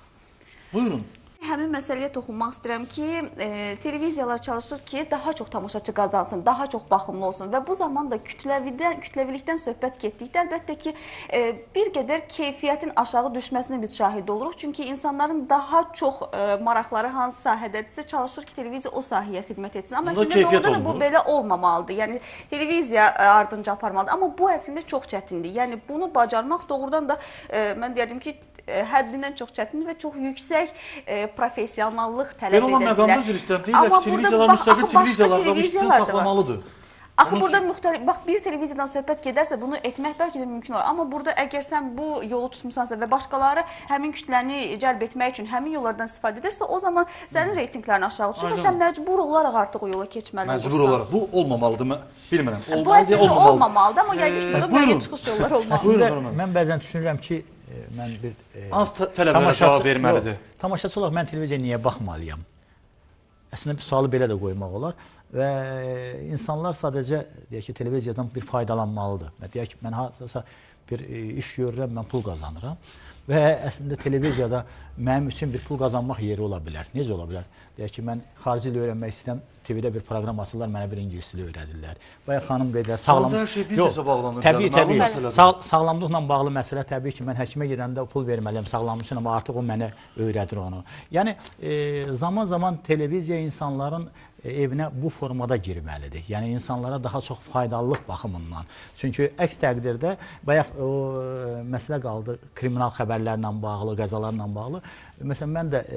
Buyurun. Həmin məsələyə toxunmaq istəyirəm ki, televiziyalar çalışır ki, daha çox tamaşaçı qazansın, daha çox baxımlı olsun və bu zaman da kütləvilikdən söhbət getdikdə əlbəttə ki, bir qədər keyfiyyətin aşağı düşməsini biz şahid oluruq. Çünki insanların daha çox maraqları hansı sahədədirsə çalışır ki, televiziya o sahəyə xidmət etsin. Amma əslində doğrudan da bu belə olmamalıdır. Yəni televiziya ardınca aparmalıdır. Amma bu əslində çox çətindir. Yəni bunu bacarmaq doğrudan da mən deyərdim ki, həddindən çox çətindir və çox yüksək professionallıq tələb edə bilər. Belə olan məqamda üzr istəyirəm. Deyirlər ki, televiziyalar müstəqil televiziyalar və bu ikisini saxlamalıdır. Axı burada müxtəlif, bax bir televiziyadan söhbət gedərsə bunu etmək bəlkə də mümkün olur. Amma burada əgər sən bu yolu tutmusansa və başqaları həmin kütləni cəlb etmək üçün həmin yollardan istifadə edirsə, o zaman sənin reytinqlərin aşağı düşür və sən məcbur olaraq artıq o yola keçməli olursan. Məcbur olaraq. Bu olmamalıdır, bilmirəm. Bu əslində olmamalıdır, amma yəqin ki, burada müəyyən çıxış yolları olmalıdır. Mən bəzən düşünürəm ki, mən bir hansı tələblərə cavab verməlidir? Tamaşaçı olaraq mən televiziyaya niyə baxmalıyam? Əslində bir sualı belə də qoymaq olar və insanlar sadəcə deyək ki, televiziyadan bir faydalanmalıdır. Deyək ki, mən hansısa bir iş görürəm, mən pul qazanıram və əslində televiziyada mənim üçün bir pul qazanmaq yeri ola bilər. Necə ola bilər? Deyək ki, mən xarici dil öyrənmək istəyirəm, TV-də bir proqram açırlar, mənə bir ingilis dili öyrədirlər. Və ya xanım qeydlər, sağlamlıq... Hər şey biznesə bağlanır. Təbii. Sağlamlıqla bağlı məsələ təbii ki, mən həkimə gedəndə pul verməliyəm sağlamlıq üçün, amma artıq o mənə öyrədir onu. Yəni, zaman-zaman televiziya insanların evinə bu formada girməlidir. Yəni, insanlara daha çox faydalılıq baxımından. Çünki əks təqdirdə, bayaq o məsələ qaldı kriminal xəbərlərlə bağlı, qəzalarla bağlı. Məsələn, mən də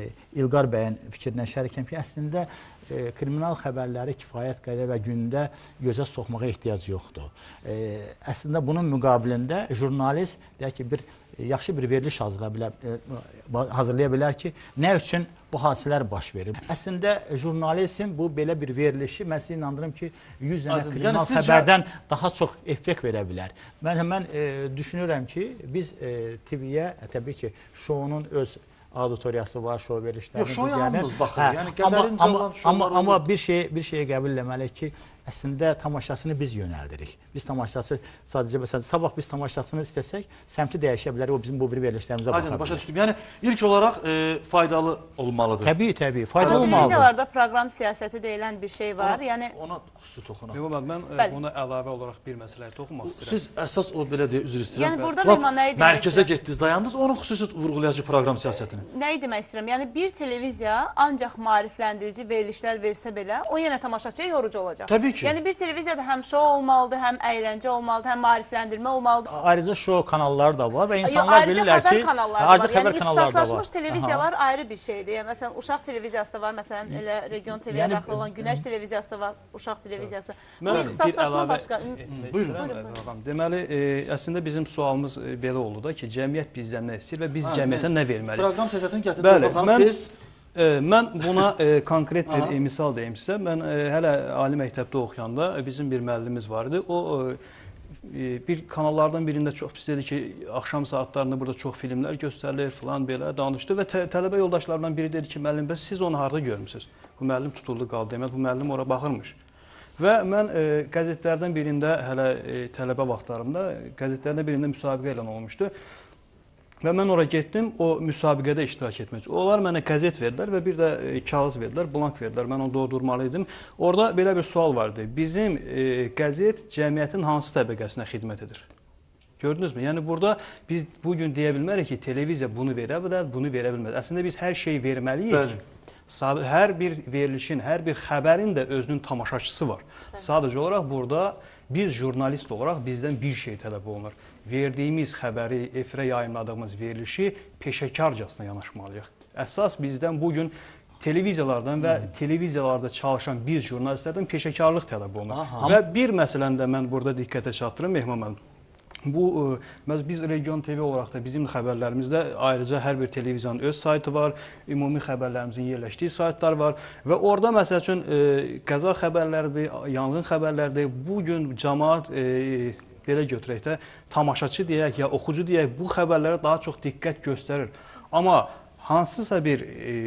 İlqar bəyin fikrindən şərikəm ki, əslində kriminal xəbərləri kifayət qədər və gündə gözə soxmağa ehtiyac yoxdur. Əslində, bunun müqabilində jurnalist, deyək ki, yaxşı bir veriliş hazırlaya bilər ki, nə üçün bu hadisələr baş verir. Əslində, jurnalizm bu belə bir verilişi, mən sizə inandırım ki, 100 dənə kriminal xəbərdən daha çox effekt verə bilər. Mən düşünürəm ki, biz TV-yə, təbii ki, şounun öz auditoriyası var, şou verilişlərinin. Yox, şoya hamımız baxır. Yəni, qədərincə olan şounlar olur. Amma bir şeyə qəbul eləməliyik ki, əslində tamaşasını biz yönəldirik. Biz tamaşası sadəcə, məsələn, sabah biz tamaşasını istəsək, səmti dəyişə bilərik, o bizim bu bir verilişlərimizə baxa bilərik. Başa düşdüm. Yəni, ilk olaraq faydalı olmalıdır. Təbii, faydalı olmalıdır. Televiziyalarda proqram siyasəti deyilən bir şey var. Ona xüsusi toxunaq. Mən ona əlavə olaraq bir məsələyə toxunmaq istəyirəm. Siz əsas o belə deyə üzr istəyirəm. Yəni, burada Mehman nəyi demək istəyirəm? Mərkəzə getdiniz, dayandınız, onun xüsusi vurğulayıcı proqram siyasətini. Nəyi demək istəyirəm? Yəni, bir televiziya ancaq maarifləndirici verilişlər versə belə, o yenə tamaşaçıya yorucu olacaq. Təbii ki. Yəni, bir televiziyada həm şou olmalıdır, həm əyləncə olmalıdır, həm maarifləndirmə olmalıdır. Ayrıca şou kanalları da var və insanlar bilirlər ki, ayrıca xəbər kanalları da var. İxtisaslaşmış televiziyalar ayrı bir şeydir. Yəni, məsələn, Uşaq televiziyası da var, məsələn, elə Region TV-yə daxil olan Günəş televiziyası da var, Uşaq televiziyası. Bu ixtisaslaşma başqa. Buyurun. Deməli, əslində bizim sualımız belə oldu da ki, cəmiyyət bizdən nə istəyir və biz cəmiyyətə nə verməliyik? Proqram siyasətini gətirdik. Mən buna konkret bir misal deyim sizə. Mən hələ ali məktəbdə oxuyanda bizim bir müəllimimiz vardı. O bir kanallardan birində çox pis dedi ki, axşam saatlarında burada çox filmlər göstərilir, falan belə danışdı və tələbə yoldaşlarından biri dedi ki, müəllim, bəs siz onu harada görmüsünüz? Bu müəllim tutuldu qaldı, demək, bu müəllim ora baxırmış. Və mən qəzetlərdən birində, hələ tələbə vaxtlarımda, qəzetlərdən birində müsabiqə elan olmuşdu. Və mən ora getdim, o müsabiqədə iştirak etmək üçün. Onlar mənə qəzet verdilər və bir də kağız verdilər, blank verdilər. Mən onu doldurmalı idim. Orada belə bir sual vardı. Bizim qəzet cəmiyyətin hansı təbəqəsinə xidmət edir? Gördünüzmü? Yəni, burada biz bugün deyə bilmərik ki, televiziya bunu verə bilər, bunu verə bilməz. Əslində, biz hər şeyi verməliyik. Hər bir verilişin, hər bir xəbərin də özünün tamaşaçısı var. Sadəcə olaraq burada biz jurnalist olaraq bizdən bir şey tələb olunur. Verdiyimiz xəbəri, efirə yayımladığımız verilişi peşəkarcasına yanaşmalıyıq. Əsas bizdən bugün televiziyalardan və televiziyalarda çalışan biz jurnalistlərdən peşəkarlıq tələb olunur. Və bir məsələni də mən burada diqqətə çatdırım Mehman müəllim. Biz Region TV olaraq da bizim xəbərlərimizdə ayrıca hər bir televiziyanın öz saytı var, ümumi xəbərlərimizin yerləşdiyi saytlar var və orada məsəl üçün qəza xəbərləridir, yanğın xəbərləridir. Bugün cəmaət belə götürək də tamaşaçı deyək ya oxucu deyək bu xəbərlərə daha çox diqqət göstərir. Amma hansısa bir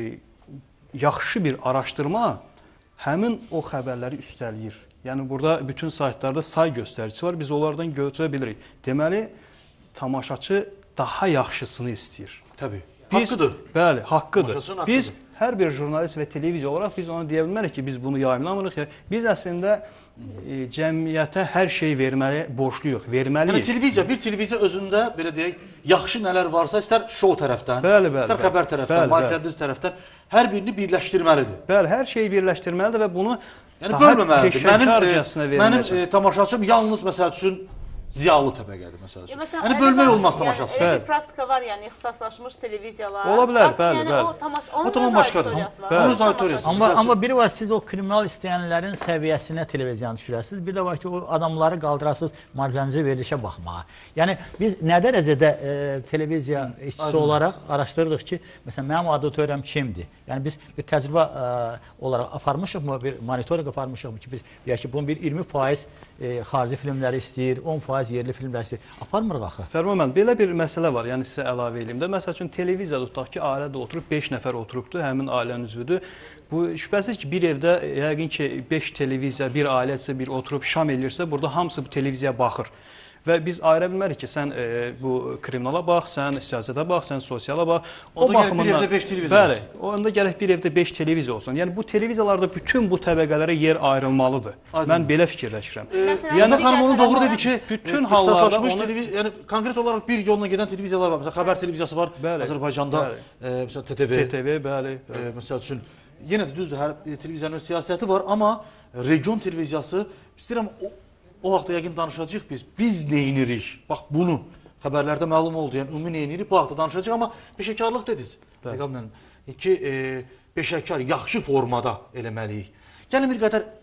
yaxşı bir araşdırma həmin o xəbərləri üstələyir. Yəni burada bütün saytlarda say göstəricisi var. Biz onlardan götürə bilirik. Deməli, tamaşaçı daha yaxşısını istəyir. Təbii. Haqqıdır. Bəli, haqqıdır. Biz hər bir jurnalist və televiziya olaraq biz ona deyə bilmərik ki, biz bunu yayımlamırıq. Biz əslində cəmiyyətə hər şey verməli, borcluyuq, verməliyik. Yəni bir televiziya özündə belə deyək, yaxşı nələr varsa, istər şou tərəfdən, istər xəbər tərəfdən, marifətli tərəfdən hər birini birləşdirməlidir. Bəli, hər şeyi birləşdirməlidir və bunu daha peşəkarcasına verməlidir. Mənim tamaşaçım yalnız məsəl üçün ziyalı təbəqədir məsəl üçün. Yəni bölmək olmaz tamaşası. Elə bir praktika var, yəni ixtisaslaşmış televiziyalar. Ola bilər, bəli, bəli. O tamam başqadır. Onun auditoriyası. Amma biri var, siz o kriminal istəyənlərin səviyyəsinə televiziyanı düşürəsiniz. Bir də var ki, o adamları qaldırasınız müalicəvi verilişə baxmağa. Yəni biz nə dərəcədə televiziya işçisi olaraq araşdırırıq ki, məsələn, mənim auditoriyam kimdir? Yəni biz bir təcrübə olaraq aparmışıqmı, bir monitorinq aparmışıqmı ki, biz deyək ki, bunun bir 20% xarici filmləri istəyir, 10% yerli filmlər istəyir. Aparmırıq axı. Fərman müəllim, belə bir məsələ var, yəni sizə əlavə edeyim də. Məsəl üçün televiziyada tutaq ki, ailədə oturub 5 nəfər oturubdur, həmin ailənin üzvüdür. Bu şübhəsiz ki, bir evdə yəqin ki 5 televiziya, bir ailəsə bir oturub şam eləyirsə, burada hamısı bu televiziyaya baxır. Və biz ayıra bilmərik ki, sən bu kriminala bax, sən siyasətə bax, sən sosiala bax. Onda gərək bir evdə 5 televiziya olsun. Bəli, onda gərək bir evdə 5 televiziya olsun. Yəni bu televiziyalarda bütün bu təbəqələrə yer ayrılmalıdır. Mən belə fikirləşirəm. Yəni xanım onu doğru dedi ki, bütün hallarda yəni konkret olaraq bir yolla gedən televiziyalar var. Məsələn, xəbər televiziyası var Azərbaycanda, məsələn TTV, bəli. Məsəl üçün yenə də düzdür, hər televiziyanın siyasəti var, amma region televiziyası istəyirəm o vaxtda yəqin danışacağıq biz. Biz neyinirik? Bax bunu xəbərlərdə məlum oldu. Yəni ümumi neyinirik? Bu vaxtda danışacağıq, amma peşəkarlıq dediniz. Ki peşəkar yaxşı formada eləməliyik. Gəlin bir qədər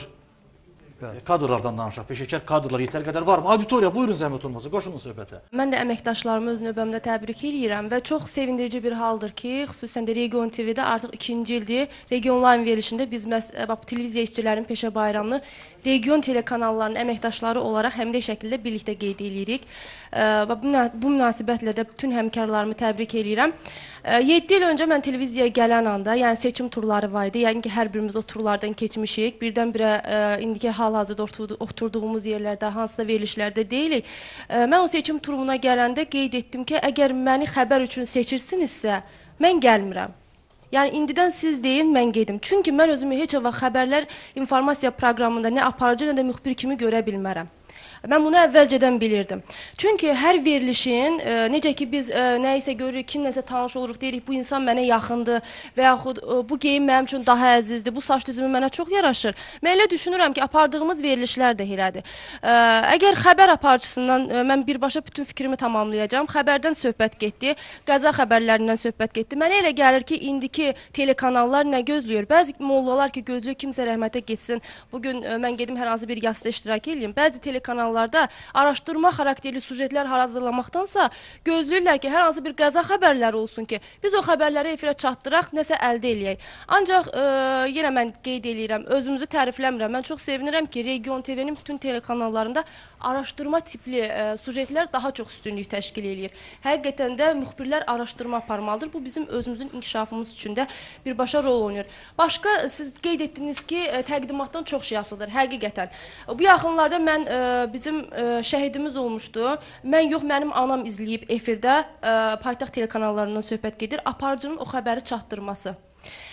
kadrlardan danışaq. Peşəkar kadrlar yetər qədər varmı? Auditoriya, buyurun zəhmət olmasa, qoşulun söhbətə. Mən də əməkdaşlarımı öz növbəmdə təbrik edirəm və çox sevindirici bir haldır ki, xüsusən də Region TV-də artıq 2-ci ildir Region Live verilişində biz televiziya işçilərinin peşə bayramını Region telekanallarının əməkdaşları olaraq həmrəy şəkildə birlikdə qeyd edirik. Bu münasibətlə də bütün həmkarlarımı təbrik edirəm. 7 il öncə mən televiziyaya gələn anda, yəni seçim turları var idi. Yəni ki, hər birimiz o turlardan keçmişik. Birdən-birə indiki hal-hazırda oturduğumuz yerlərdə, hansısa verilişlərdə deyilik. Mən o seçim turuna gələndə qeyd etdim ki, əgər məni xəbər üçün seçirsinizsə, mən gəlmirəm. Yəni indidən siz deyin, mən gedim. Çünki mən özümü heç vaxt xəbərlər informasiya proqramında nə aparıcı, nə də müxbir kimi görə bilmərəm. Mən bunu əvvəlcədən bilirdim. Çünki hər verilişin, necə ki biz nəyisə görürük, kimləsə tanış oluruq, deyirik, bu insan mənə yaxındır və yaxud bu geyim mənim üçün daha əzizdir, bu saç düzümü mənə çox yaraşır. Mən elə düşünürəm ki, apardığımız verilişlər də elədir. Əgər xəbər aparıcısından mən birbaşa bütün fikrimi tamamlayacağım, xəbərdən söhbət getdi, qəza xəbərlərindən söhbət getdi. Mənə elə gəlir ki, indiki telekanallar nə gözləyir? Bəzi mollalar ki, gözləyir, kimsə rəhmətə getsin. Bugün mən gedim hər hansı bir yazıda iştirak edeyim. Bəzi telekanallarda araşdırma xarakterli sujetlər hazırlamaqdansa gözləyirlər ki, hər hansı bir qəza xəbərləri olsun ki, biz o xəbərləri efirə çatdıraq, nəsə əldə eləyək. Ancaq yenə mən qeyd edirəm, özümüzü tərifləmirəm. Mən çox sevinirəm ki, Region TV-nin bütün telekanallarında araşdırma tipli sujetlər daha çox üstünlük təşkil eləyir. Həqiqətən də müxbirlər araşdırma aparmalıdır. Bu bizim özümüzün inkişafımız üçün də birbaşa rol oynayır. Başqa, siz qeyd etdiniz ki, təqdimatdan çox şey asılıdır. Həqiqətən. Bu yaxınlarda mən bizim şəhidimiz olmuşdu. Mən yox, mənim anam izləyib efirdə paytaxt telekanallarından söhbət gedir. Aparıcının o xəbəri çatdırması.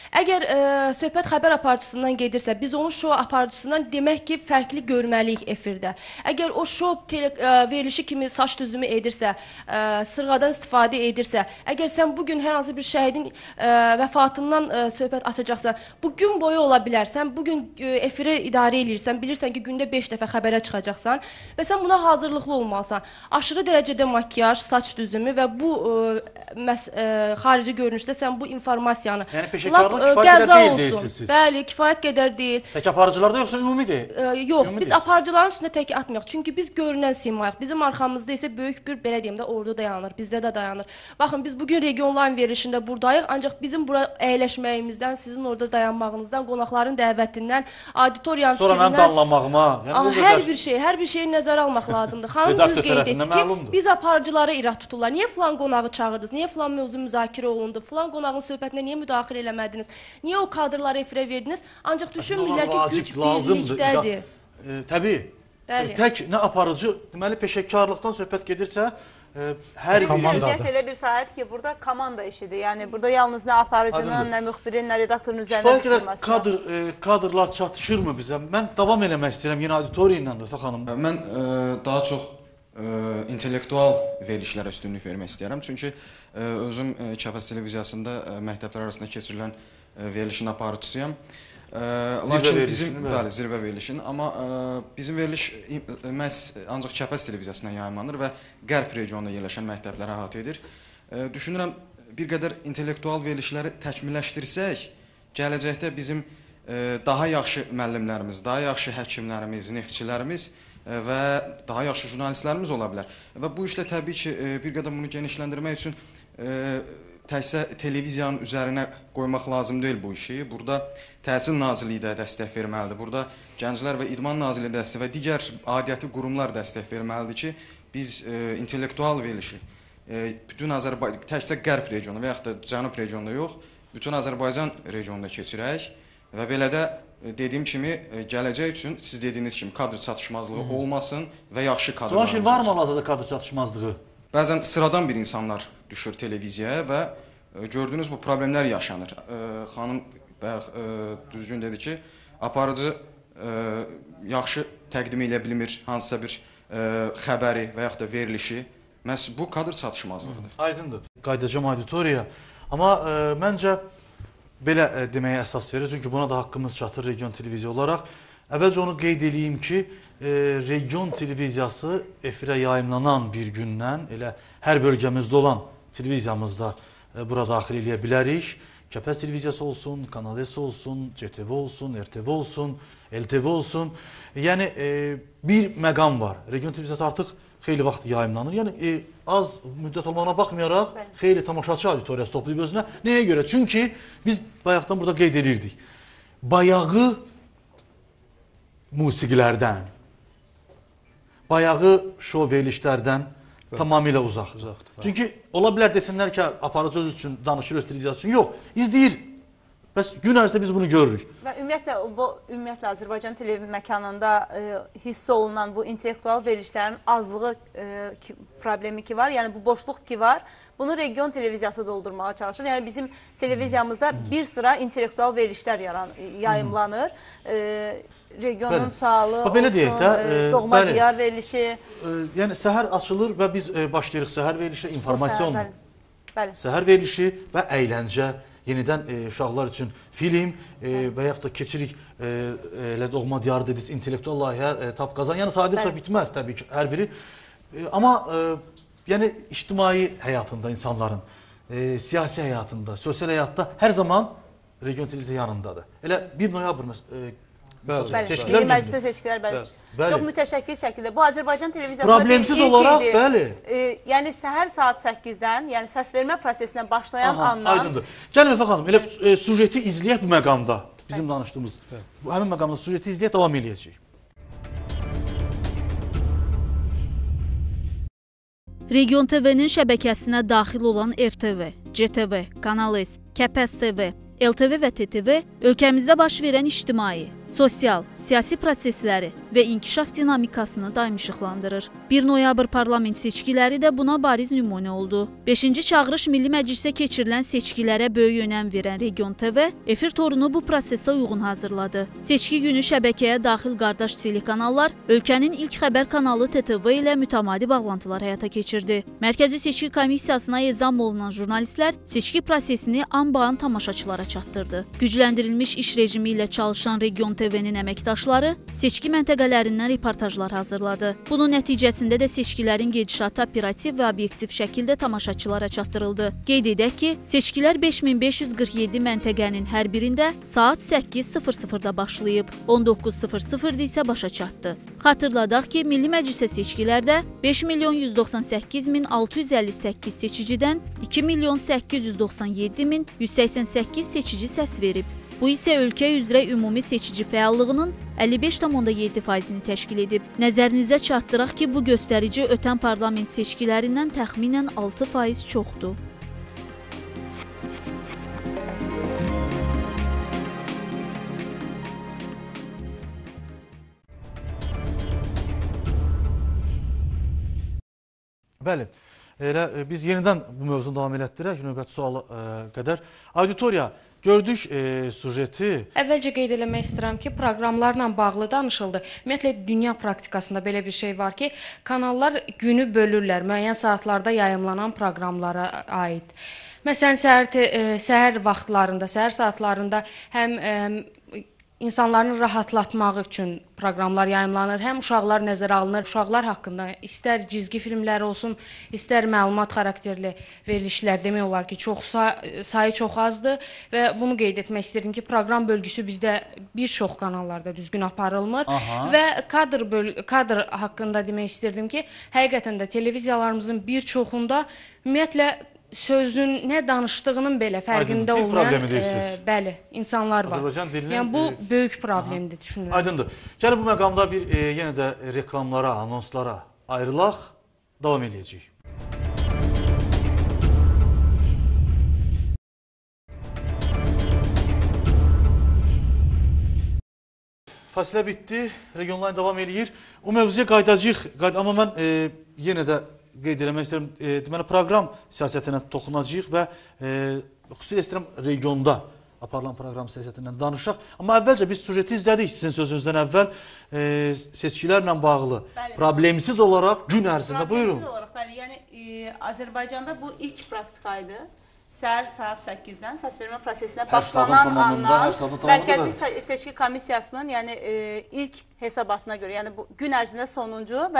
Əgər söhbət xəbər aparıcısından gedirsə, biz onun şou aparıcısından demək ki, fərqli görməliyik efirdə. Əgər o şou verilişi kimi saç düzümü edirsə, sırğadan istifadə edirsə, əgər sən bugün hər hansı bir şəhidin vəfatından söhbət açacaqsan, bu gün boyu ola bilər. Sən bugün efiri idarə edirsən, bilirsən ki, gündə 5 dəfə xəbərə çıxacaqsan və sən buna hazırlıqlı olmalısan. Aşırı dərəcədə makyaj, saç düzümü və bu xarici görünüşdə sən bu informasiyanı kifayət qədər deyil deyirsiniz siz. Bəli, kifayət qədər deyil. Tək aparıcılarda yoxsa ümumidir? Yox, biz aparıcıların üstünə tək atmayaq. Çünki biz görünən simayıq. Bizim arxamızda isə böyük bir, belə deyim də, ordu dayanır. Bizdə də dayanır. Baxın, biz bugün region verilişində buradayıq. Ancaq bizim bura əyləşməyimizdən, sizin orada dayanmağınızdan, qonaqların dəvətindən, auditoriyanın fikrindən... Sonra mənim danlamağıma... Hər bir şeyi nəzərə almaq lazımdır. Xanım düz qeyd etdi ki, biz aparıcılara irad tuturlar. Niyə filan qonağı çağırdınız? Niyə filan mövzu müzakirə olundu? Filan qonağın söhbətinə niyə müdaxilə eləmədiniz? Niyə o kadrları efirə verdiniz? Ancaq düşünmürlər ki, güc birlikdədir. Təbii. Tək nə aparıcı, deməli peşəkarlıqdan söhbət gedirsə, hər bir Ümumiyyətlə elə bir sahət ki, burada komanda işidir. Yəni burada yalnız nə aparıcının, nə müxbirin, nə redaktorun üzərində düşürməsi. Kadrlar çatışırmı bizə? Mən davam eləmək istəyirəm yenə auditoriya ilə Rəfə xanım. Mən daha çox intellektual verilişlərə üstünlük vermək istəyirəm. Çünki özüm Kəpəz televiziyasında məktəblər arasında keçirilən verilişin aparıcısıyam. Lakin bizim zirvə verilişin, amma bizim veriliş məhz ancaq Kəpəz televiziyasına yayımlanır və Qərb regionunda yerləşən məktəbləri əhatə edir. Düşünürəm, bir qədər intellektual verilişləri təkmilləşdirsək, gələcəkdə bizim daha yaxşı müəllimlərimiz, daha yaxşı həkimlərimiz, neftçilərimiz və daha yaxşı jurnalistlərimiz ola bilər. Və bu işlə təbii ki, bir qədər bunu genişləndirmək üçün təkcə televiziyanın üzərinə qoymaq lazım deyil bu işi. Burada Təhsil Nazirliyi də dəstək verməlidir. Burada Gənclər və İdman Nazirliyi dəstək və digər aidiyyəti qurumlar dəstək verməlidir ki, biz intellektual verilişi bütün Azərbaycan, təkcə Qərb regionu və yaxud da Cənub regionunda yox, bütün Azərbaycan regionunda keçirək və belə də dediyim kimi gələcək üçün siz dediyiniz kimi kadr çatışmazlığı olmasın və yaxşı kadrlarımız olsun. Var mı hal-hazırda kadr çatışmazlığı? Bəzən sıradan bir insanlar düşür televiziyaya və gördüyünüz bu problemlər yaşanır. Xanım düzgün dedi ki, aparıcı yaxşı təqdim edə bilmir hansısa bir xəbəri və yaxud da verilişi. Məhz bu kadr çatışmazlığıdır. Aydındır. Qayıdacağım auditoriyaya. Amma məncə belə deməyə əsas verir. Çünki buna da haqqımız çatır region televiziya olaraq. Əvvəlcə onu qeyd edeyim ki, region televiziyası efirə yayımlanan bir gündən elə hər bölgəmizdə olan televiziyamızda bura daxil edə bilərik. Kəpəz televiziyası olsun, Kanal S olsun, CTV olsun, RTV olsun, LTV olsun. Yəni bir məqam var. Region televiziyası artıq xeyli vaxt yayımlanır. Yəni az müddət olmağına baxmayaraq xeyli tamaşaçı auditoriyası toplayıb özünə. Nəyə görə? Çünki biz bayaqdan burada qeyd edirdik. Bayağı musiqilərdən, bayağı şou verilişlərdən tamamilə uzaqdır. Çünki ola bilər desinlər ki, aparıcı öz üçün danışır, öz televiziyası üçün. Yox, izləyir. Bəs gün ərzində biz bunu görürük. Və ümumiyyətlə Azərbaycan televiziya məkanında hiss olunan bu intellektual verilişlərin azlığı problemi ki var, yəni bu boşluq ki var, bunu region televiziyası doldurmağa çalışır. Yəni bizim televiziyamızda bir sıra intellektual verilişlər yayımlanır. Regionun sağlığı olsun, doğma diyar verilişi. Yəni səhər açılır və biz başlayırıq səhər verilişi, informasiyon, səhər verilişi və əyləncə, yenidən uşaqlar üçün film və yaxud da keçirik elə doğma diyar dediniz, intellektual layihə tap qazan. Yəni saydıqca bitməz təbii ki, hər biri. Amma yəni ictimai həyatında insanların, siyasi həyatında, sosial həyatda hər zaman region televiziya yanındadır. Elə 1 noyabr Milli Məclisin seçkilər, bəli. Çox mütəşəkkil şəkildə. Bu Azərbaycan televiziyasında problemsiz olaraq, bəli. Yəni səhər saat 8-dən, yəni səsvermə prosesinə başlayan andan... Aydındır. Gəlin Vəfa xanım, elə sujeti izləyək bu məqamda, bizim danışdığımız. Həmin məqamda sujeti izləyək, davam eləyəcək. Region TV-nin şəbəkəsinə daxil olan RTV, CTV, Kanal S, Kəpəz TV, LTV və TTV ölkəmizdə baş verən ictimai, sosial, siyasi prosesləri və inkişaf dinamikasını daim işıqlandırır. 1 noyabr parlament seçkiləri də buna bariz nümunə oldu. 5-ci çağırış Milli Məclisə keçirilən seçkilərə böyük önəm verən Region TV efir torunu bu prosesə uyğun hazırladı. Seçki günü şəbəkəyə daxil qardaş telekanallar ölkənin ilk xəbər kanalı TTV ilə mütəmadi bağlantılar həyata keçirdi. Mərkəzi Seçki Komissiyasına ezam olunan jurnalistlər seçki prosesini an-ba-an tamaşaçılara çatdırdı. Gücləndirilmiş iş rejimi ilə çalışan Region TV-nin əməkdaşları seçki məntəqələrindən reportajlar hazırladı. Bunun nəticəsində də seçkilərin gedişatı operativ və obyektiv şəkildə tamaşaçılara çatdırıldı. Qeyd edək ki, seçkilər 5547 məntəqənin hər birində saat 8:00-da başlayıb, 19:00-da isə başa çatdı. Xatırladaq ki, Milli Məclisə seçkilərdə 5.898.658 seçicidən 2.897.188 seçici səs verib. Bu isə ölkə üzrə ümumi seçici fəallığının 55,7%-ni təşkil edib. Nəzərinizə çatdıraq ki, bu göstərici ötən parlament seçkilərindən təxminən 6% çoxdur. Bəli, elə biz yenidən bu mövzunu davam elətdirək, növbəti suala qədər. Auditoriya, gördük sujeti. Əvvəlcə qeyd eləmək istəyirəm ki, proqramlarla bağlı danışıldı. Ümumiyyətlə, dünya praktikasında belə bir şey var ki, kanallar günü bölürlər, müəyyən saatlarda yayımlanan proqramlara aid. Məsələn, səhər vaxtlarında, səhər saatlarında həm İnsanların rahatlatmaq üçün proqramlar yayımlanır, həm uşaqlar nəzərə alınır. Uşaqlar haqqında istər cizgi filmlər olsun, istər məlumat xarakterli verilişlər demək olar ki, sayı çox azdır və bunu qeyd etmək istəyirəm ki, proqram bölgüsü bizdə bir çox kanallarda düzgün aparılmır. Və kadr haqqında demək istəyirdim ki, həqiqətən də televiziyalarımızın bir çoxunda ümumiyyətlə sözün nə danışdığının belə fərqində olmayan insanlar var. Yəni bu böyük problemdir düşünürəm. Aydındır. Gəlin bu məqamda bir yenə də reklamlara, anonslara ayrılaq, davam edəcəyik. Fasilə bitdi, Region-Line davam edir. O mövzuya qayıdacağıq, amma mən yenə də qeyd eləmək istəyirəm, deməli, proqram siyasətinə toxunacağıq və xüsusilə istəyirəm regionda aparılan proqram siyasətindən danışaq. Amma əvvəlcə biz sujeti izlədik sizin sözünüzdən əvvəl seçkilərlə bağlı problemsiz olaraq gün ərzində. Buyurun. Problemsiz olaraq, bəli, yəni Azərbaycanda bu ilk praktikaydı. Səhər saat 8-dən səsvermə prosesinə başlanan andan Mərkəzi Seçki Komissiyasının ilk hesabatına görə, yəni bu gün ərzində sonuncu və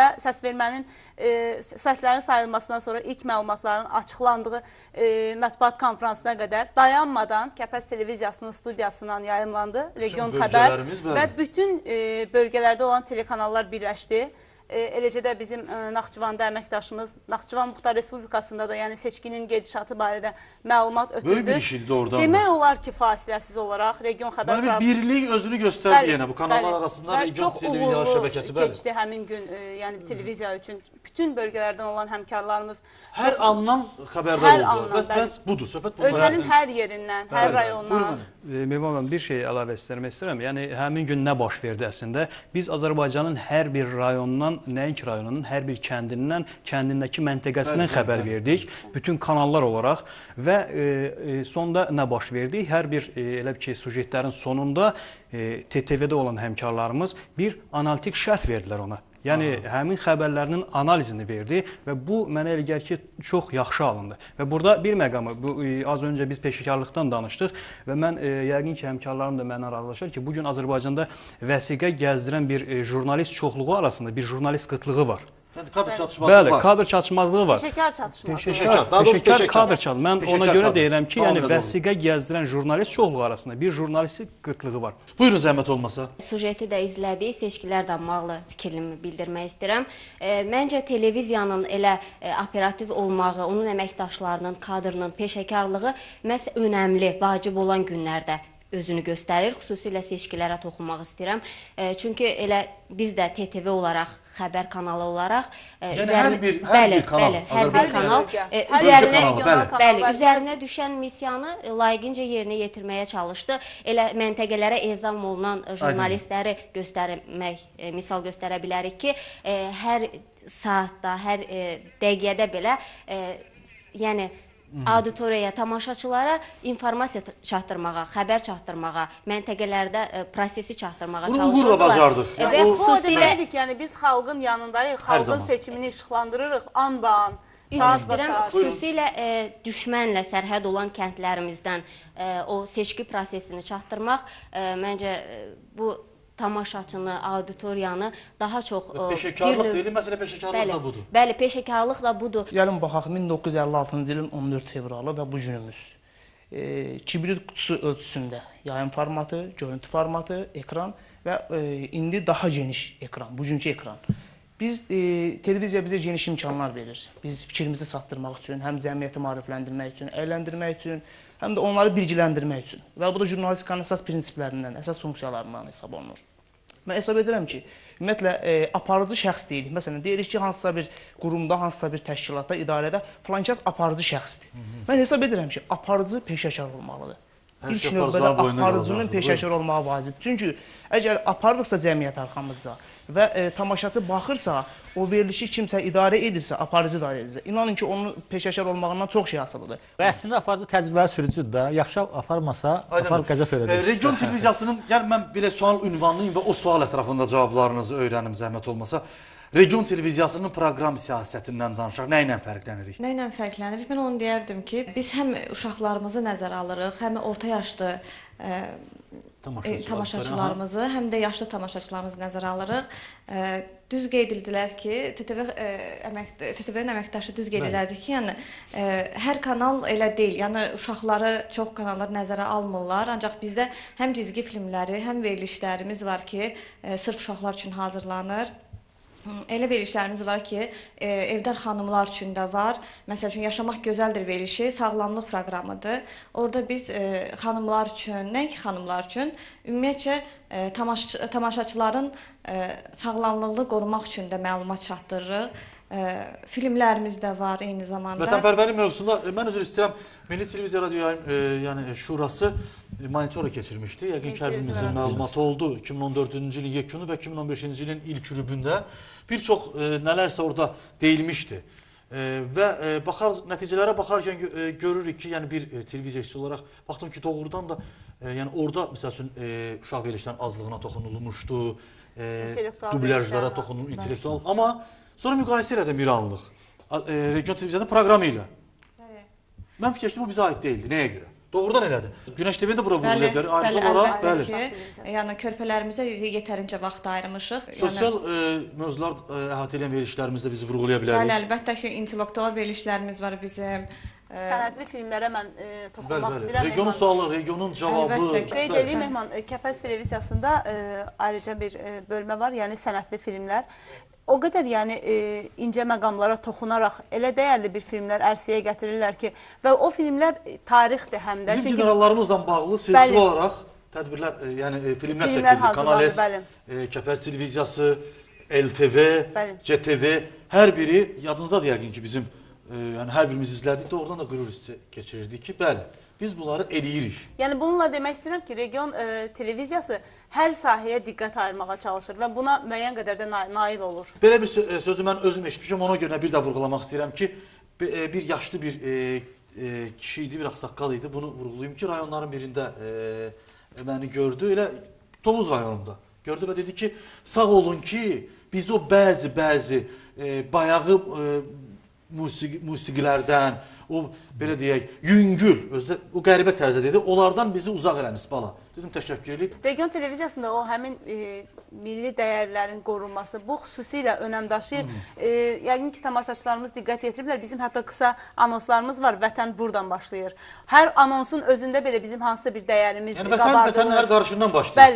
səslərin sayılmasından sonra ilk məlumatların açıqlandığı mətbuat konferansına qədər dayanmadan Kəpəz Televiziyasının studiyasından yayımlandı Region Xəbər və bütün bölgələrdə olan telekanallar birləşdi. Eləcə də bizim Naxçıvanda əməkdaşımız, Naxçıvan Muxtar Respublikasında da seçkinin gedişatı barədə məlumat ötürdü. Böyük bir işdir oradan. Demək olar ki, fasiləsiz olaraq Region Xəbər... Bir birlik özünü göstərdi yenə bu kanallar arasında Region televiziyalar şəbəkəsi. Çox uğurlu keçdi həmin gün televiziya üçün. Bütün bölgələrdən olan həmkarlarımız... Hər andan xəbərdar oldular. Bəs budur, söhbət budur. Ölkənin hər yerindən, hər rayondan. Mehman, bir şey əlavə istəyirəm. Yəni, həmin gün nə baş verdi əslində? Biz Azərbaycanın hər bir rayonundan, nəinki rayonunun hər bir kəndindən, kəndindəki məntəqəsindən xəbər verdik, bütün kanallar olaraq və sonda nə baş verdi? Hər bir elə ki, sujetlərin sonunda TTV-də olan həmkarlarımız bir analitik şərh verdilər ona. Yəni, həmin xəbərlərinin analizini verdi və bu mənə elə gəlir ki, çox yaxşı alındı. Və burada bir məqamı, az öncə biz peşəkarlıqdan danışdıq və mən yəqin ki, həmkarlarım da mənə razılaşır ki, bugün Azərbaycanda vəsiqə gəzdirən bir jurnalist çoxluğu arasında bir jurnalist qıtlığı var. Kadr çatışmazlığı var. Bəli, kadr çatışmazlığı var. Peşəkar çatışmazlığı. Peşəkar kadr çatışmazlığı. Mən ona görə deyirəm ki, yəni vəsiqə gəzdirən jurnalist çoxluğu arasında bir jurnalistik qıtlığı var. Buyurun, zəhmət olmasa. Sujeti də izlədik, seçkilərlə bağlı fikrimi bildirmək istəyirəm. Məncə televiziyanın elə operativ olmağı, onun əməkdaşlarının, kadrının peşəkarlığı məhz önəmli, vacib olan günlərdə özünü göstərir. Xüsusilə seçkilərə toxunmaq istəyirəm. Çünki elə biz də TTV olaraq, xəbər kanalı olaraq hər bir kanal üzərinə düşən missiyanı layiqincə yerinə yetirməyə çalışdı. Elə məntəqələrə ezam olunan jurnalistləri göstərmək, misal göstərə bilərik ki, hər saatda, hər dəqiqədə belə yəni auditoriyaya, tamaşaçılara informasiya çatdırmağa, xəbər çatdırmağa, məntəqələrdə prosesi çatdırmağa çalışırdılar. Bunu uğurla bacardıq. Və xüsusilə yəni biz xalqın yanındayıq, xalqın seçimini işıqlandırırıq an-ban. İstəyirəm, xüsusilə düşmənlə sərhəd olan kəndlərimizdən o seçki prosesini çatdırmaq məncə bu tamaşaçını, auditoriyanı daha çox... Peşəkarlıq deyil, məsələ peşəkarlıq da budur. Bəli, peşəkarlıq da budur. Gəlin baxaq, 1956-cı ilin 14 fevralı və bu günümüz. Kibrit qutusu ölçüsündə yayım formatı, görüntü formatı, ekran və indi daha geniş ekran, bugünkü ekran. Biz, televiziya bizə geniş imkanlar verir. Biz fikrimizi satdırmaq üçün, həm cəmiyyəti maarifləndirmək üçün, əyləndirmək üçün, həm də onları bilgiləndirmək üçün. Və bu da jurnalistikanın əsas prinsiplərindən, əsas funksiyalarından hesab olunur. Mən hesab edirəm ki, ümumiyyətlə, aparıcı şəxs deyilik. Məsələn, deyirik ki, hansısa bir qurumda, hansısa bir təşkilatda, idarədə filankəs aparıcı şəxsdir. Mən hesab edirəm ki, aparıcı peşəkar olmalıdır. İlk növbədə aparıcının peşəkar olmağı vacibdir. Çünki əgər aparırıqsa cəmiyyət arxamızda və tamaşaçı baxırsa, o verilişi kimsə idarə edirsə, aparıcı da edirsə, inanın ki, onun peşəkar olmağından çox şey asılıdır. Və əslində aparıcı təcrübəli sürücüdür da, yaxşı aparmasa, apar qəzət öyrədir. Region televiziyasının, gəl mən belə sual ünvanlayayım və o sual ətrafında cavablarınızı öyrənim, zəhmət olmasa. Region televiziyasının proqram siyasətindən danışaq, nə ilə fərqlənirik? Nə ilə fərqlənirik? Mən onu deyərdim ki, biz həm uşaqlarımızı nəzərə alırıq, həm orta yaşlı tamaşaçılarımızı, həm də yaşlı tamaşaçılarımızı nəzərə alırıq. Düz qeyd edildilər ki, TTV-nin əməkdaşı düz qeyd elədi ki, yəni hər kanal elə deyil, yəni uşaqları çox kanallar nəzərə almırlar, ancaq bizdə həm cizgi filmləri, həm verilişlərimiz var ki, sırf uşaqlar üçün hazırlanır. Elə verilişlərimiz var ki, evdar xanımlar üçün də var. Məsəl üçün, Yaşamaq Gözəldir verilişi sağlamlıq proqramıdır. Orada biz xanımlar üçün, nəinki xanımlar üçün, ümumiyyətcə tamaşaçıların sağlamlığını qorumaq üçün də məlumat çatdırırıq. Filmlərimiz də var eyni zamanda. Vətənpərvərlik mövzusunda mən özür istəyirəm, Milli Televiziya Radio Şurası monitora keçirmişdi. Yəqin ki, həbimizin məlumatı oldu. 2014-cü ilin yekunu və 2015-ci ilin ilk rübündə bir çox nələrsə orada deyilmişdi. Və nəticələrə baxarkən görürük ki, yəni bir televiziya işçisi olaraq baxdım ki, doğrudan da orada, məsəl üçün, uşaq verilişlərin azlığına toxunulmuşdu, dublyajlara toxunulmuşdu, intellektual, amma sonra müqayisə elədim bir anlıq region televiziyanın proqramı ilə. Mən fikirləşdim, o bizə aid deyildi. Nəyə görə? Doğrudan elədi. Günəş TV-də bura vurulur bilər. Əlbəttə ki, yəni körpələrimizə yetərincə vaxt ayırmışıq. Sosial mövzular əhatə edən verilişlərimizdə bizi vurğulaya bilərik. Bəli, əlbəttə ki, intellektual verilişlərimiz var bizim. Sənədli filmlərə mən toxunmaq istəyirəm. Regionun sualı, regionun cavabı. Qeyd edeyim, Mehman, Kəpəz televiziyasında ayrıca bir bölmə var, yəni sənədli filmlər. O qədər yəni incə məqamlara toxunaraq elə dəyərli bir filmlər ərsəyə gətirirlər ki, və o filmlər tarixdir həm də. Bizim generallarımızla bağlı silsilə olaraq tədbirlər, yəni filmlər çəkildi. Kanal S, Kəpəz televiziyası, LTV, CTV, hər biri yadınızdadır yəqin ki, bizim hər birimiz izlədik, doğrudan da qürur hissi keçirirdik ki, bəli, biz bunları eləyirik. Yəni bununla demək istəyirəm ki, region televiziyası hər sahəyə diqqət ayırmağa çalışır və buna müəyyən qədər də nail olur. Belə bir sözü mən özüm eşitmişəm, ona görə bir də vurğulamaq istəyirəm ki, bir yaşlı bir kişi idi, bir ağsaqqal idi. Bunu vurğulayım ki, rayonların birində məni gördü, elə Tovuz rayonunda gördü və dedi ki, sağ olun ki, biz o bəzi bayağı musiqilərdən, o belə deyək, yüngül, o qəribə tərzə dedi, onlardan bizi uzaq eləmiş bala. Dedim, təşəkkür edib. Region televiziyasında o həmin milli dəyərlərin qorunması, bu xüsusilə önəm daşıyır. Yəqin ki, tamaşaçılarımız diqqət yetiriblər, bizim hətta qısa anonslarımız var, vətən buradan başlayır. Hər anonsun özündə belə bizim hansısa bir dəyərimiz, yəni vətənin hər qarışından başlayır. Bəli.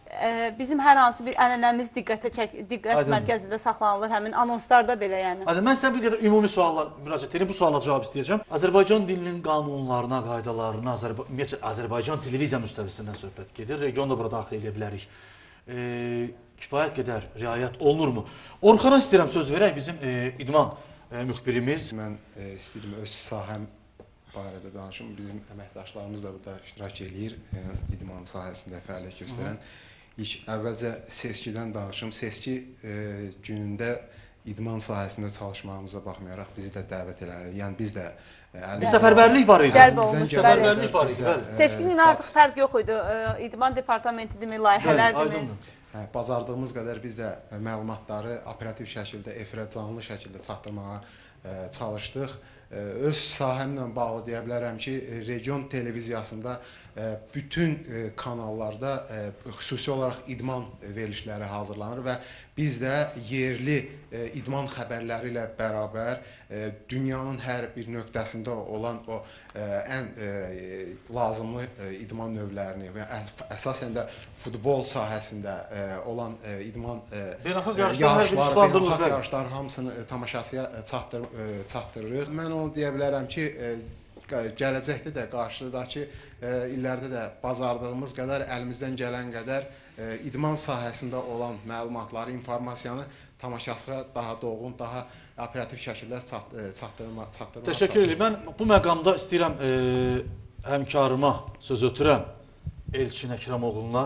bizim hər hansı bir ənənəmiz diqqət mərkəzində saxlanılır, həmin anonslarda belə yəni. Mən sizdən bir qədər ümumi suallar müraciət edeyim, bu suala cavab istəyəcəm. Azərbaycan dilinin qanunlarına, qaydalarına, Azərbaycan televiziya müstəvisindən söhbət gedir, region da bura daxil edə bilərik. Kifayət qədər riayət olunurmu? Orxana istəyirəm söz verək, bizim idman müxbirimiz. Mən istəyirəm öz sahəm barədə danışım. Bizim əməkdaşlarımız da burada iştirak edir, idman sahəsində fəaliyyət göstərən. Əvvəlcə seçkidən danışım. Seçki günündə idman sahəsində çalışmağımıza baxmayaraq bizi də dəvət elədi. Yəni biz də bir səfərbərlik var idi. Cəlb olmuş. Seçki günü artıq fərq yox idi. İdman departamentidimi, layihələrdimi? Bacardığımız qədər biz də məlumatları operativ şəkildə, efirə canlı şəkildə çatdırmağa çalışdıq. Öz sahəmlə bağlı deyə bilərəm ki, region televiziyasında bütün kanallarda xüsusi olaraq idman verilişləri hazırlanır və biz də yerli idman xəbərləri ilə bərabər dünyanın hər bir nöqtəsində olan o ən lazımlı idman növlərini və əsasən də futbol sahəsində olan idman yarışlar hamısını tamaşaçıya çatdırırıq. Mən onu deyə bilərəm ki, gələcəkdə də, qarşıdakı illərdə də bacardığımız qədər, əlimizdən gələn qədər idman sahəsində olan məlumatları, informasiyanı tamaşaçıya daha doğğun, daha operativ şəkildə çatdırmaq. Təşəkkür edirəm. Mən bu məqamda istəyirəm həmkarıma söz ötürəm Elçin Əkramoğluna,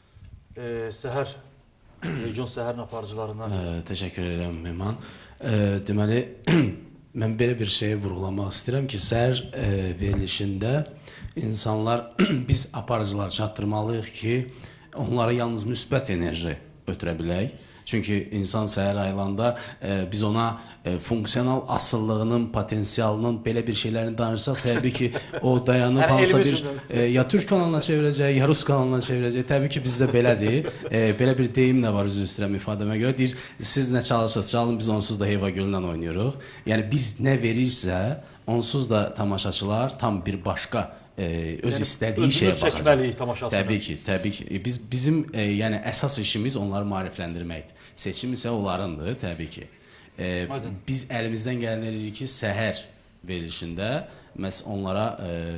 region səhər aparıcılarından. Təşəkkür edirəm Mehman. Deməli, mən belə bir şeyi vurğulamaq istəyirəm ki, səhər verilişində insanlar, biz aparıcılar çatdırmalıyıq ki, onlara yalnız müsbət enerji ötürə bilək. Çünki insan səhər ayılanda biz ona funksional asıllığının, potensialının belə bir şeylərini danışsaq, təbii ki, o dayanıb hansısa bir ya Türk kanalına çevirəcək, ya Rus kanalına çevirəcək. Təbii ki, bizdə belədir. Belə bir deyim də var, üzr istəyirəm ifadəmə görə. Deyir, siz nə çalışırsınız, çalın, biz onsuz da heyva gölündən oynayırıq. Yəni, biz nə verirsə, onsuz da tamaşaçılar tam bir başqa öz istədiyi şeyə baxacaq. Təbii ki, təbii ki. Bizim yəni əsas işimiz onları maarifləndirməkdir. Seçim isə onlarındır, təbii ki. Biz əlimizdən gələn edirik ki, səhər verilişində məhz onlara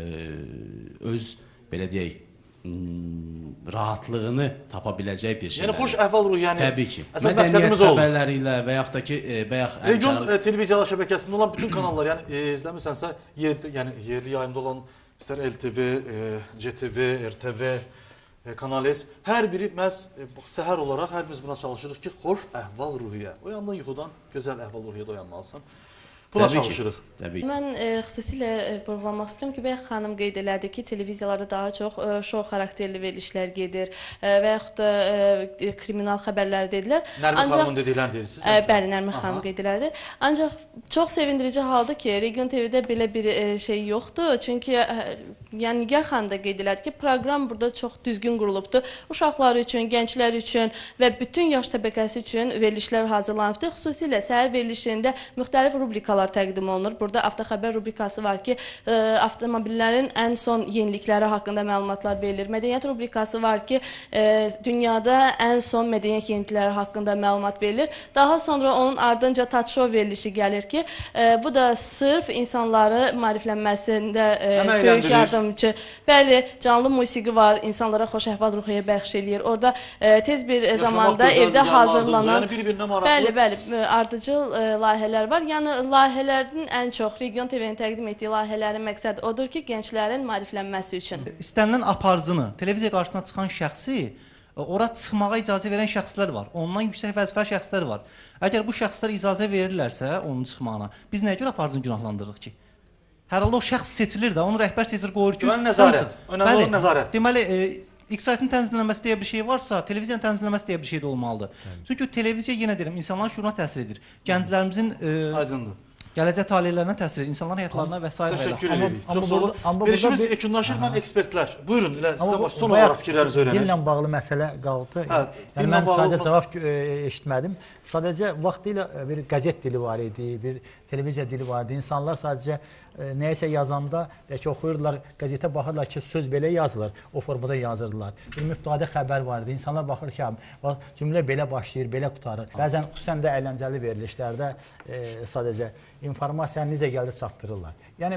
öz, belə deyək, rahatlığını tapa biləcək bir şeylər. Yəni, xoş əhval-ruhiyyəni təbii ki, mədəniyyət xəbərləri ilə və yaxud da ki, region televiziyalar şəbəkəsində olan bütün kanallar, yəni izləmirsənsə, yerli yayımda olan İstər LTV, CTV, RTV, Kanal S, hər biri məhz səhər olaraq hər birimiz buna çalışırıq ki, xoş əhval-ruhiyyə. Oyandan yuxudan gözəl əhval-ruhiyyədə oyanmalısan. Buna çalışırıq. Mən xüsusilə vurğulamaq istəyirəm ki, bayaq xanım qeyd elədi ki, televiziyalarda daha çox şou xarakterli verilişlər gedir və yaxud da kriminal xəbərlər dedilir. Nərmin xanımın dediklərini deyirsiniz? Bəli, Nərmin xanım qeyd elədi. Ancaq çox sevindirici haldır ki, Region TV-də belə bir şey yoxdur. Çünki yəni Nigar xanım da qeyd elədi ki, proqram burada çox düzgün qurulubdur. Uşaqlar üçün, gənclər üçün və bütün yaş təbəqəsi üçün verilişlər hazırlanıbdır. Xüsusilə səhər verilişində müxtəlif rubrikalar təqdim olunur. Burada avtoxəbər rubrikası var ki, avtomobillərin ən son yenilikləri haqqında məlumatlar verilir. Mədəniyyət rubrikası var ki, dünyada ən son mədəniyyət yenilikləri haqqında məlumat verilir. Daha sonra onun ardınca Touch Show verilişi gəlir ki, bu da sırf insanları maariflənməsində böyük yardımcı. Bəli, canlı musiqi var, insanlara xoş əhval-ruhiyyə bəxş eləyir. Orada tez bir zamanda evdə hazırlanan ardıcıl layihələr var. Yəni, layihələrin ən çox Region TV-nin təqdim etdiyi layihələrin məqsədi odur ki, gənclərin maariflənməsi üçün. İstənilən aparıcını, televiziya qarşısına çıxan şəxsi, ora çıxmağa icazə verən şəxslər var. Ondan yüksək vəzifəli şəxslər var. Əgər bu şəxslər icazə verirlərsə onun çıxmağına, biz nəyə görə aparıcını günahlandırırıq ki? Hər halda o şəxs seçilir də, onu rəhbər seçir, qoyur ki, önəmli olan nəzarət. Deməli, iqtisadiyyatın tənzimlənməsi deyə bir şey varsa, televiziyanın tənzimlənməsi deyə bir şey də olmalıdır. Çünki televiziya yenə deyirəm, insanların şuuruna təsir edir. Gənclərimizin gələcək taleylərinə təsir edir, insanların həyatlarına və s. Təşəkkür edirik. Çox sağ olun. Verişimiz yekunlaşır, mən ekspertlər. Buyurun, sizdən baş son olaraq fikirlərinizi öyrənək. Dillə bağlı məsələ qaldı. Yəni, mən sadəcə cavab eşitmədim. Sadəcə vaxtilə bir qəzet dili var idi, bir televiziya dili var idi. İnsanlar sadəcə nəyisə yazanda oxuyurdular, qəzetə baxırlar ki, söz belə yazılır, o formada yazırdılar. Bir mübtədə xəbər var idi. İnsanlar baxır ki, cümlə belə başlayır, belə qutarır. Bəzən xüsusən də əyləncəli verilişlərdə sadəcə informasiyanı necə gəldi çatdırırlar. Yəni,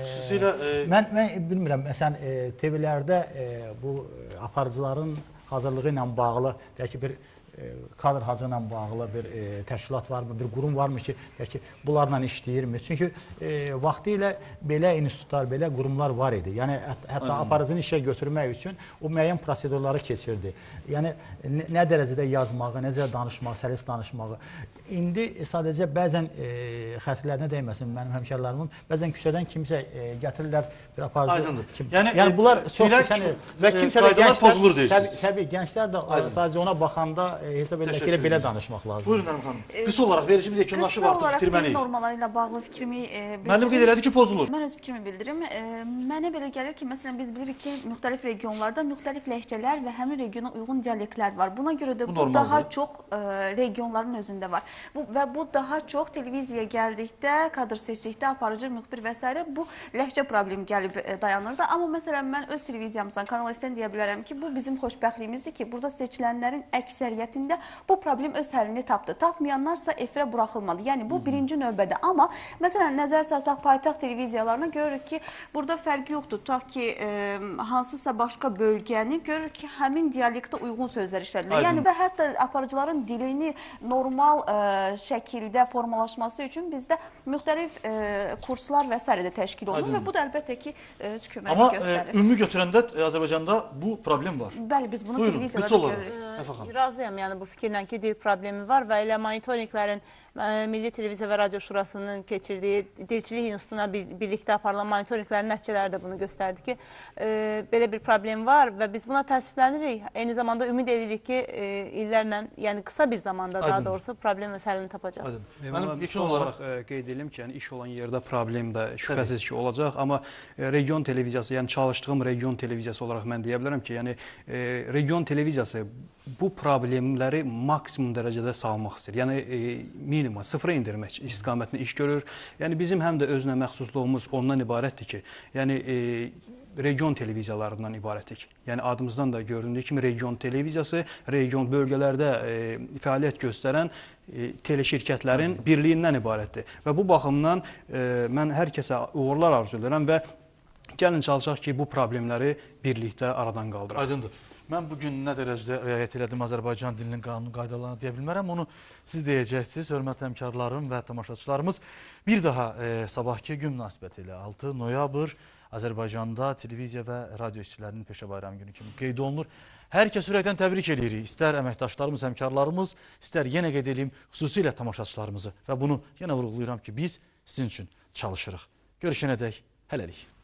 mən bilmirəm, məsələn, TV-lərdə bu aparıcıların hazırlığı ilə bağlı, deyək ki, bir kadr hazırlığı ilə bağlı bir təşkilat varmı, bir qurum varmı ki, bunlarla işləyirmi? Çünki vaxtı ilə belə institutlar, belə qurumlar var idi. Yəni, hətta aparıcını işə götürmək üçün o müəyyən prosedurları keçirdi. Yəni, nə dərəcədə yazmağı, necə danışmağı, səlis danışmağı. İndi sadəcə bəzən xətirlərinə dəyməsin mənim həmkarlarımın, bəzən küçədən kimsə gətirirlər bir aparıcı. Yəni, bunlar çox və kimsə də gənclər, təbii, gənclər də sadəcə ona baxanda hesab edirlər ki, belə danışmaq lazımdır. Buyurun, Nərmin xanım. Qısa olaraq verilişimiz yekunlaşıb artıq bitirməliyik. Qısa olaraq normaları ilə bağlı fikrimi bildirim. Müəllim qeyd elədi ki, pozulur. Mən öz fikrimi bildirim. Mənə belə gəlir ki, məsələn, biz bilirik ki, müxtəlif regionlarda müxtəlif ləhcələr və həmin regiona uyğun dialektlər var. Buna görə də bu daha çox regionların özündə var. Və bu daha çox televiziyaya gəldikdə, kadr seçdikdə, aparıcı, müxbir və s. bu ləhcə problemi gəlib dayanırdı. Amma məsələn, mən öz televiziyamızdan, Kanal S-dən deyə bilərəm ki, bu bizim xoşbəxtliyimizdir ki, burada seçilənlərin əksəriyyətində bu problem öz həllini tapdı. Tapmayanlarsa efirə buraxılmadı. Yəni, bu birinci növbədə. Amma, məsələn, nəzər salsaq paytaxt televiziyalarına görürük ki, burada fərqi yoxdur. Tutaq ki, hansısa başqa bölgəni görürük ki, həmin dialektə uyğun sözlər işlədilir. Yəni, və hətta aparıcıların dilini normal şəkildə formalaşması üçün bizdə müxtəlif kurslar və s. də təşkil olunur və bu da əlbəttə ki, hökuməti göstərir. Amma ümumi götürəndə Azərbaycanda bu problem var. Bəli, biz bunu televiziyalarda görürük. Razıyam, yəni bu fikirlə ki, dil problemi var və elə monitoringlərin Milli Televiziya və Radio Şurasının keçirdiyi Dilçilik İnstitutuna birlikdə aparılan monitoringlərin nəticələri də bunu göstərdi ki, belə bir problem var və biz buna təəssüflənirik. Eyni zamanda ümid edirik ki, illərlə, yəni qısa bir zamanda daha doğrusu problem öz həllini tapacaq. Mən son olaraq qeyd edim ki, iş olan yerdə problem də şübhəsiz ki, olacaq. Amma region televiziyası, yəni çalışdığım region televiziyası olaraq mən deyə bilərəm ki, yəni region televiziyası bu problemləri maksimum dərəcədə salmaq istəyir. Yəni, minimuma, sıfıra indirmək istiqamətində iş görür. Yəni, bizim həm də özünə məxsusluğumuz ondan ibarətdir ki, yəni, region televiziyalarından ibarətdir. Yəni, adımızdan da göründüyü kimi region televiziyası, region bölgələrdə fəaliyyət göstərən teleşirkətlərin birliyindən ibarətdir. Və bu baxımdan mən hər kəsə uğurlar arzulayıram və gəlin çalışaq ki, bu problemləri birlikdə aradan qaldıraq. Aydındır. Mən bugün nə dərəcədə riayət elədim Azərbaycan dilinin qanun qaydalarını deyə bilmərəm. Onu siz deyəcəksiniz, hörmətli həmkarlarım və tamaşaçılarımız. Bir daha sabahki gün münasibəti ilə 6 noyabr Azərbaycanda televiziya və radio işçilərinin peşə bayramı günü kimi qeyd olunur. Hər kəs ürəkdən təbrik edirik. İstər əməkdaşlarımız, həmkarlarımız, istər yenə qeyd edeyim xüsusilə tamaşaçılarımızı. Və bunu yenə vurğulayıram ki, biz sizin üçün çalışırıq. Görüşənədək hələlik.